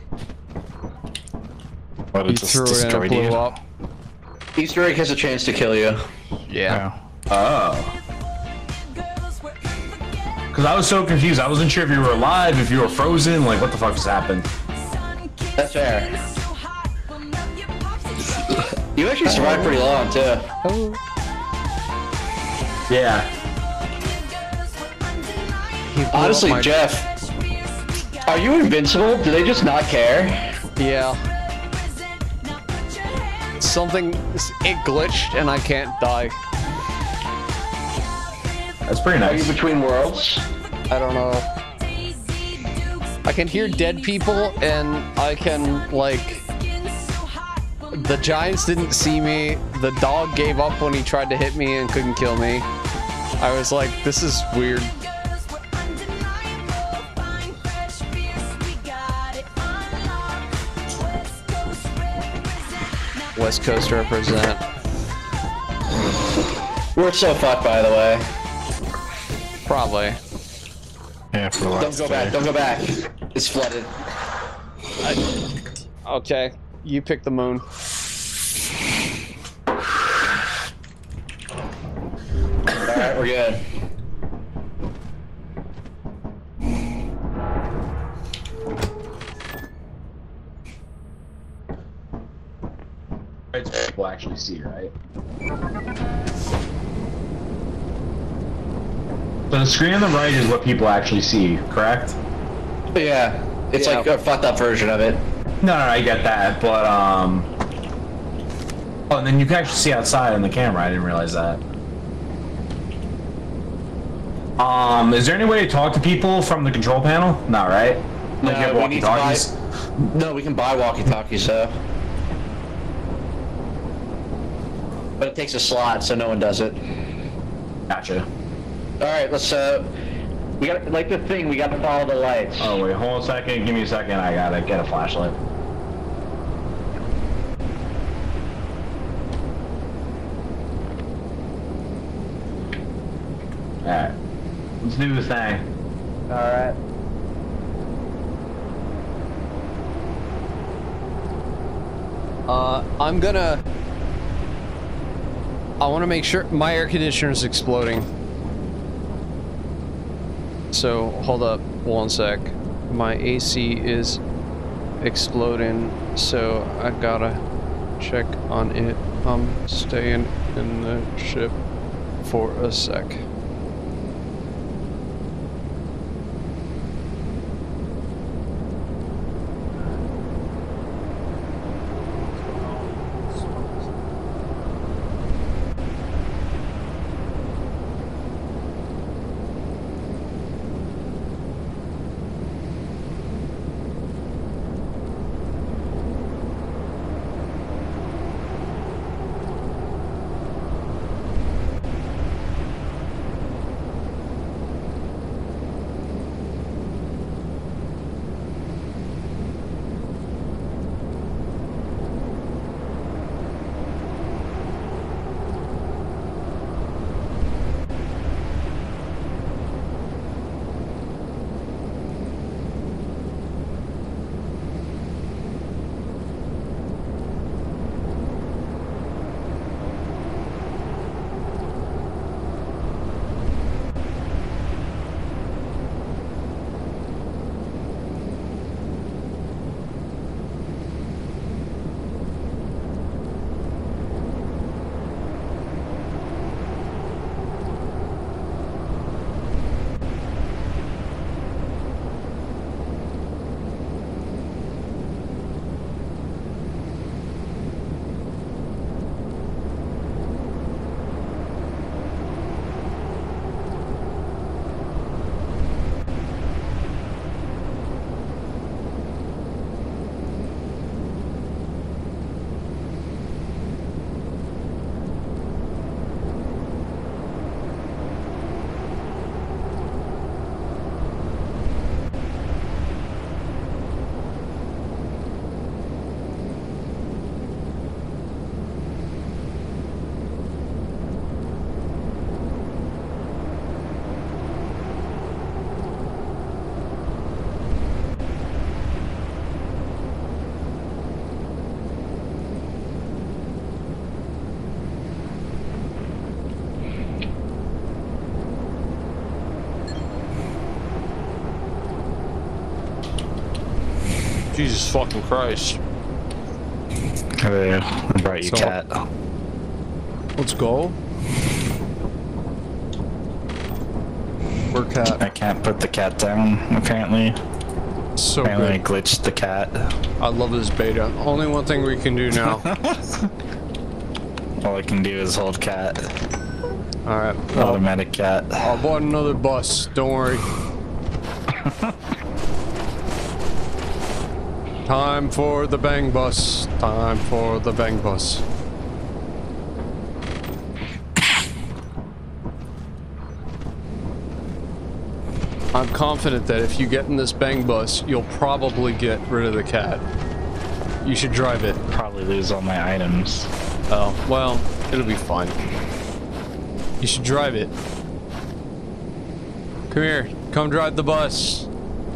What, it You just threw it and it destroyed blew you? up. Easter egg has a chance to kill you. Yeah. Oh. Because I was so confused. I wasn't sure if you were alive, if you were frozen, like what the fuck just happened. That's fair. You actually survived pretty long, too. Oh. Yeah. Honestly, my... Jeff, are you invincible? Do they just not care? Yeah. Something, it glitched and I can't die. That's pretty nice. Are you between worlds? I don't know. I can hear dead people and I can, like... The giants didn't see me. The dog gave up when he tried to hit me and couldn't kill me. I was like, this is weird. West Coast represent. We're so fucked, by the way. Probably. Yeah, for the Don't last go back, day. don't go back. It's flooded. I, okay, you pick the moon. Alright, we're good. It's people actually see, right? So the screen on the right is what people actually see, correct? Yeah, it's Yeah. like a fucked up version of it. No, no, no, I get that, but um. Oh, and then you can actually see outside on the camera. I didn't realize that. Um, is there any way to talk to people from the control panel? No, right? No, Like you have we need to buy. walkie-talkies? No, we can buy walkie-talkies, so. But it takes a slot, so no one does it. Gotcha. Alright, let's, uh... We got like the thing, we gotta follow the lights. Oh, wait, hold on a second. Give me a second. I gotta get a flashlight. Alright. Let's do this thing. Alright. Uh, I'm gonna... I want to make sure my air conditioner is exploding. So, hold up one sec. My A C is exploding, so I gotta check on it. I'm staying in the ship for a sec. Jesus fucking Christ. Hey, I brought you So- cat. Let's go. Where cat? I can't put the cat down, apparently. So apparently I good. glitched the cat. I love this beta. Only one thing we can do now. All I can do is hold cat. Alright. Automatic cat. I bought another bus. Don't worry. Time for the bang bus. Time for the bang bus. I'm confident that if you get in this bang bus, you'll probably get rid of the cat. You should drive it. Probably lose all my items. Oh, well, it'll be fine. You should drive it. Come here. Come drive the bus.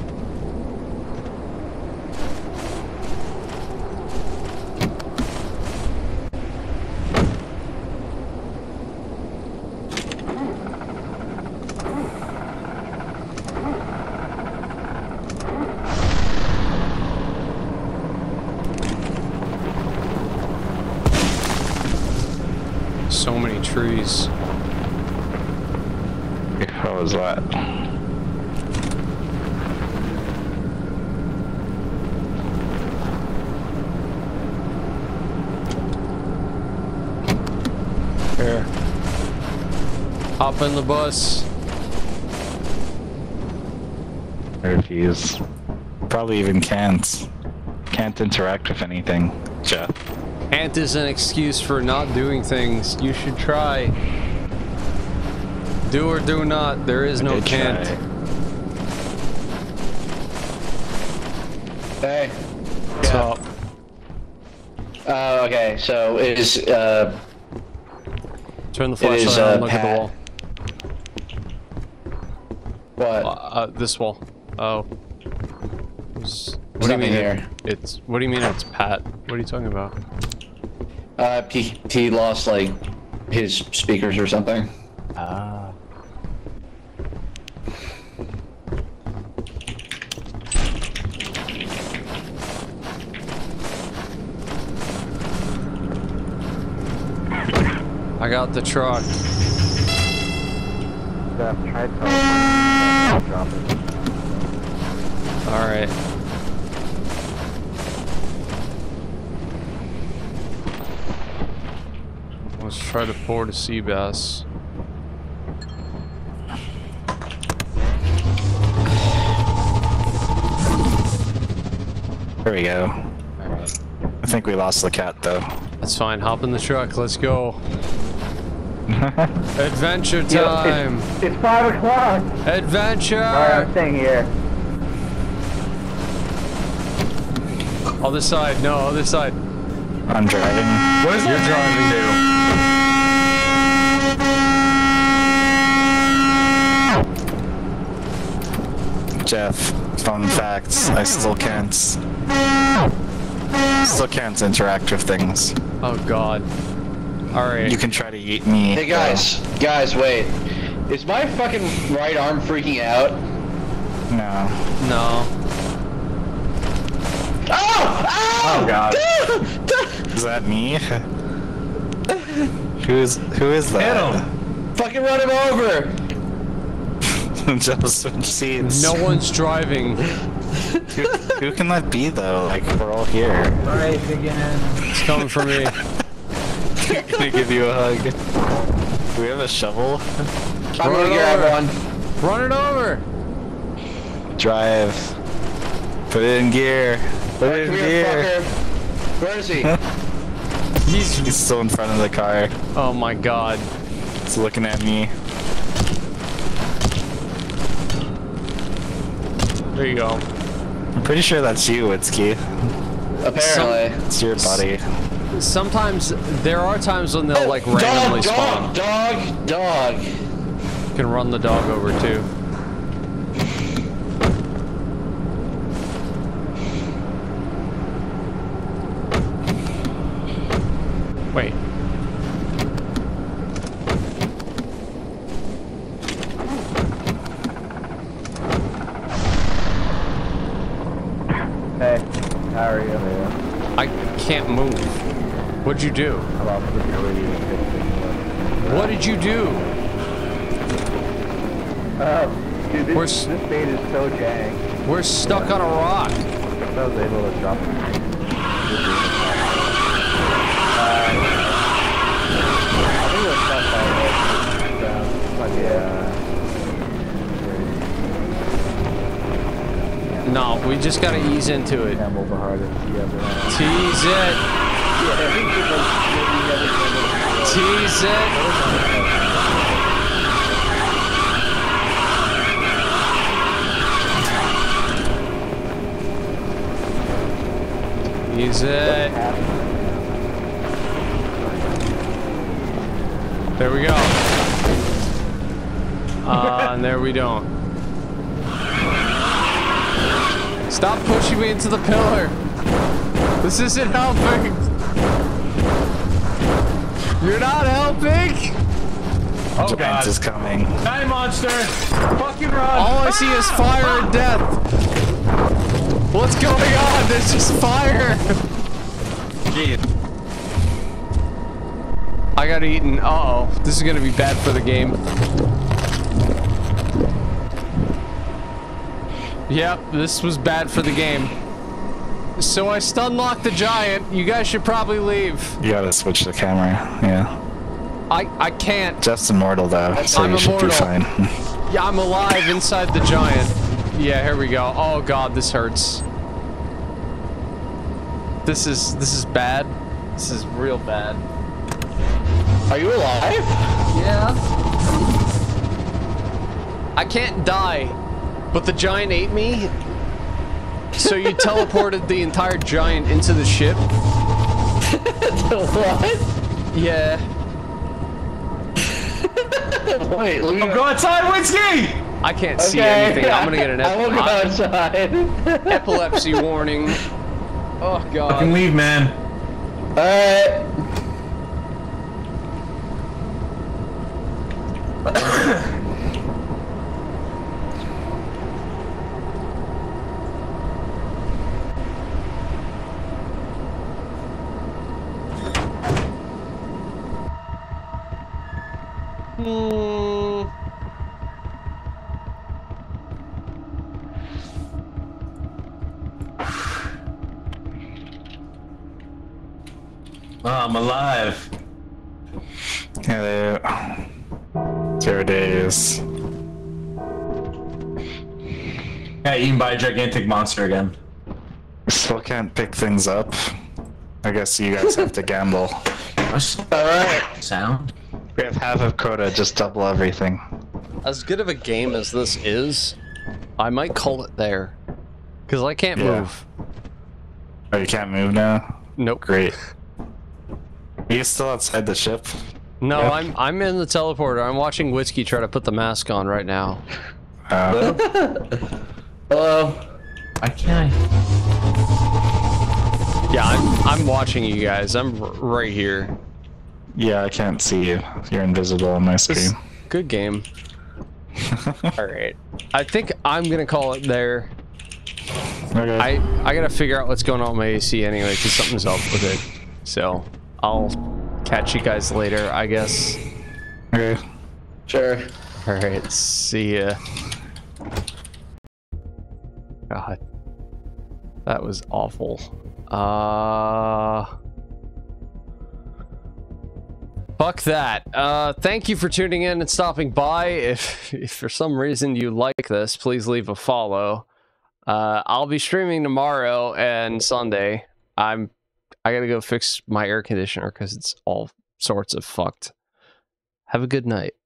So many trees. How was that? Here. Hop in the bus. I refuse. Probably even can't. Can't interact with anything, Jeff. Ant is an excuse for not doing things. You should try. Do or do not. There is no did can't. try. Hey. What's up? Uh, okay, so it is, uh... Turn the It flashlight is, on uh, and look at the Pat. wall. What? Uh, uh, this wall. Oh. It's- What There's do you mean nothing here. It's. What do you mean it's Pat? What are you talking about? Uh, he, he lost, like, his speakers or something. Ah. I got the truck. Jeff, try teleporting. Drop it. Alright. Let's try to board a sea bass. There we go. Alright. I think we lost the cat though. That's fine. Hop in the truck. Let's go. Adventure Yo, time. it's, it's five o'clock. Adventure. Alright, I'm staying here. Other side. No, other side. I'm driving. What is You're driving Jeff, fun facts. I still can't. Still can't interact with things. Oh God. All right. You can try to eat me. Hey, guys. Guys, wait. Is my fucking right arm freaking out? No. No. Oh! Oh god. Is that me? Who's who is Hit that? him! Fucking run him over! Just switch seats. No one's driving. Who, who can that be though? Like we're all here. Alright, again. It's coming for me. Can I give you a hug? Do we have a shovel? I'm Run gonna it grab over. one. Run it over. Drive. Put it in gear. Put it in Come here, gear. fucker. Where is he? He's. He's still in front of the car. Oh my God. He's looking at me. There you go. I'm pretty sure that's you, Witsky. Apparently. It's your buddy. Sometimes there are times when they'll like randomly dog, spawn. dog, dog, dog. You can run the dog over too. Wait. Hey. How are you? I can't move. What'd you do? I lost the ability to fix things. What did you do? Oh, dude, this, We're this bait is so jank. We're stuck on a rock. I was able to drop it. I think it was stuck by the ground. But yeah. No, we just gotta ease into it. Campbell the hardest you ever had. Tease it. Yeah, I think it's like Tease it. Tease it. There we go. Uh, and there we don't. Stop pushing me into the pillar. This isn't helping. You're not helping. Oh Giant god. is coming. Die monster! Fucking run! All I see is fire and death. What's going on? There's just fire. Jeez. I got eaten. Uh oh. This is gonna be bad for the game. Yep, this was bad for the game. So I stun locked the giant. You guys should probably leave. You gotta switch the camera, yeah. I I can't. Just immortal though, so I'm you should immortal. be fine. Yeah, I'm alive inside the giant. Yeah, here we go. Oh god, this hurts. This is this is bad. This is real bad. Are you alive? Yeah. I can't die, but the giant ate me. So you teleported the entire giant into the ship? What? Yeah. Wait, let me Oh, go outside, Whiskey! I can't see Okay. anything. I'm gonna get an I will go ep outside. epilepsy warning. Oh Fucking god. leave, man. Alright. Hmm. Oh, I'm alive. Yeah, they... Zero days. Got eaten by a gigantic monster again. Still can't pick things up. I guess you guys have to gamble. Alright. Sound? We have half of quota, just double everything. As good of a game as this is, I might call it there. Because I can't Yeah. move. Oh, you can't move now? Nope. Great. Are you still outside the ship? No, Yep. I'm I'm in the teleporter. I'm watching Whiskey try to put the mask on right now. Uh, Hello. Why can't I? Yeah, I'm I'm watching you guys. I'm r right here. yeah, I can't see you. You're invisible on my screen. Good game. All right. I think I'm gonna call it there. Okay. I I gotta figure out what's going on with my A C anyway, because something's up with it. So I'll catch you guys later, I guess. Okay. Sure. All right. See ya. God, that was awful. Uh. Fuck that. Uh, thank you for tuning in and stopping by. If, if for some reason you like this, please leave a follow. Uh, I'll be streaming tomorrow and Sunday. I'm, I gotta go fix my air conditioner because it's all sorts of fucked. Have a good night.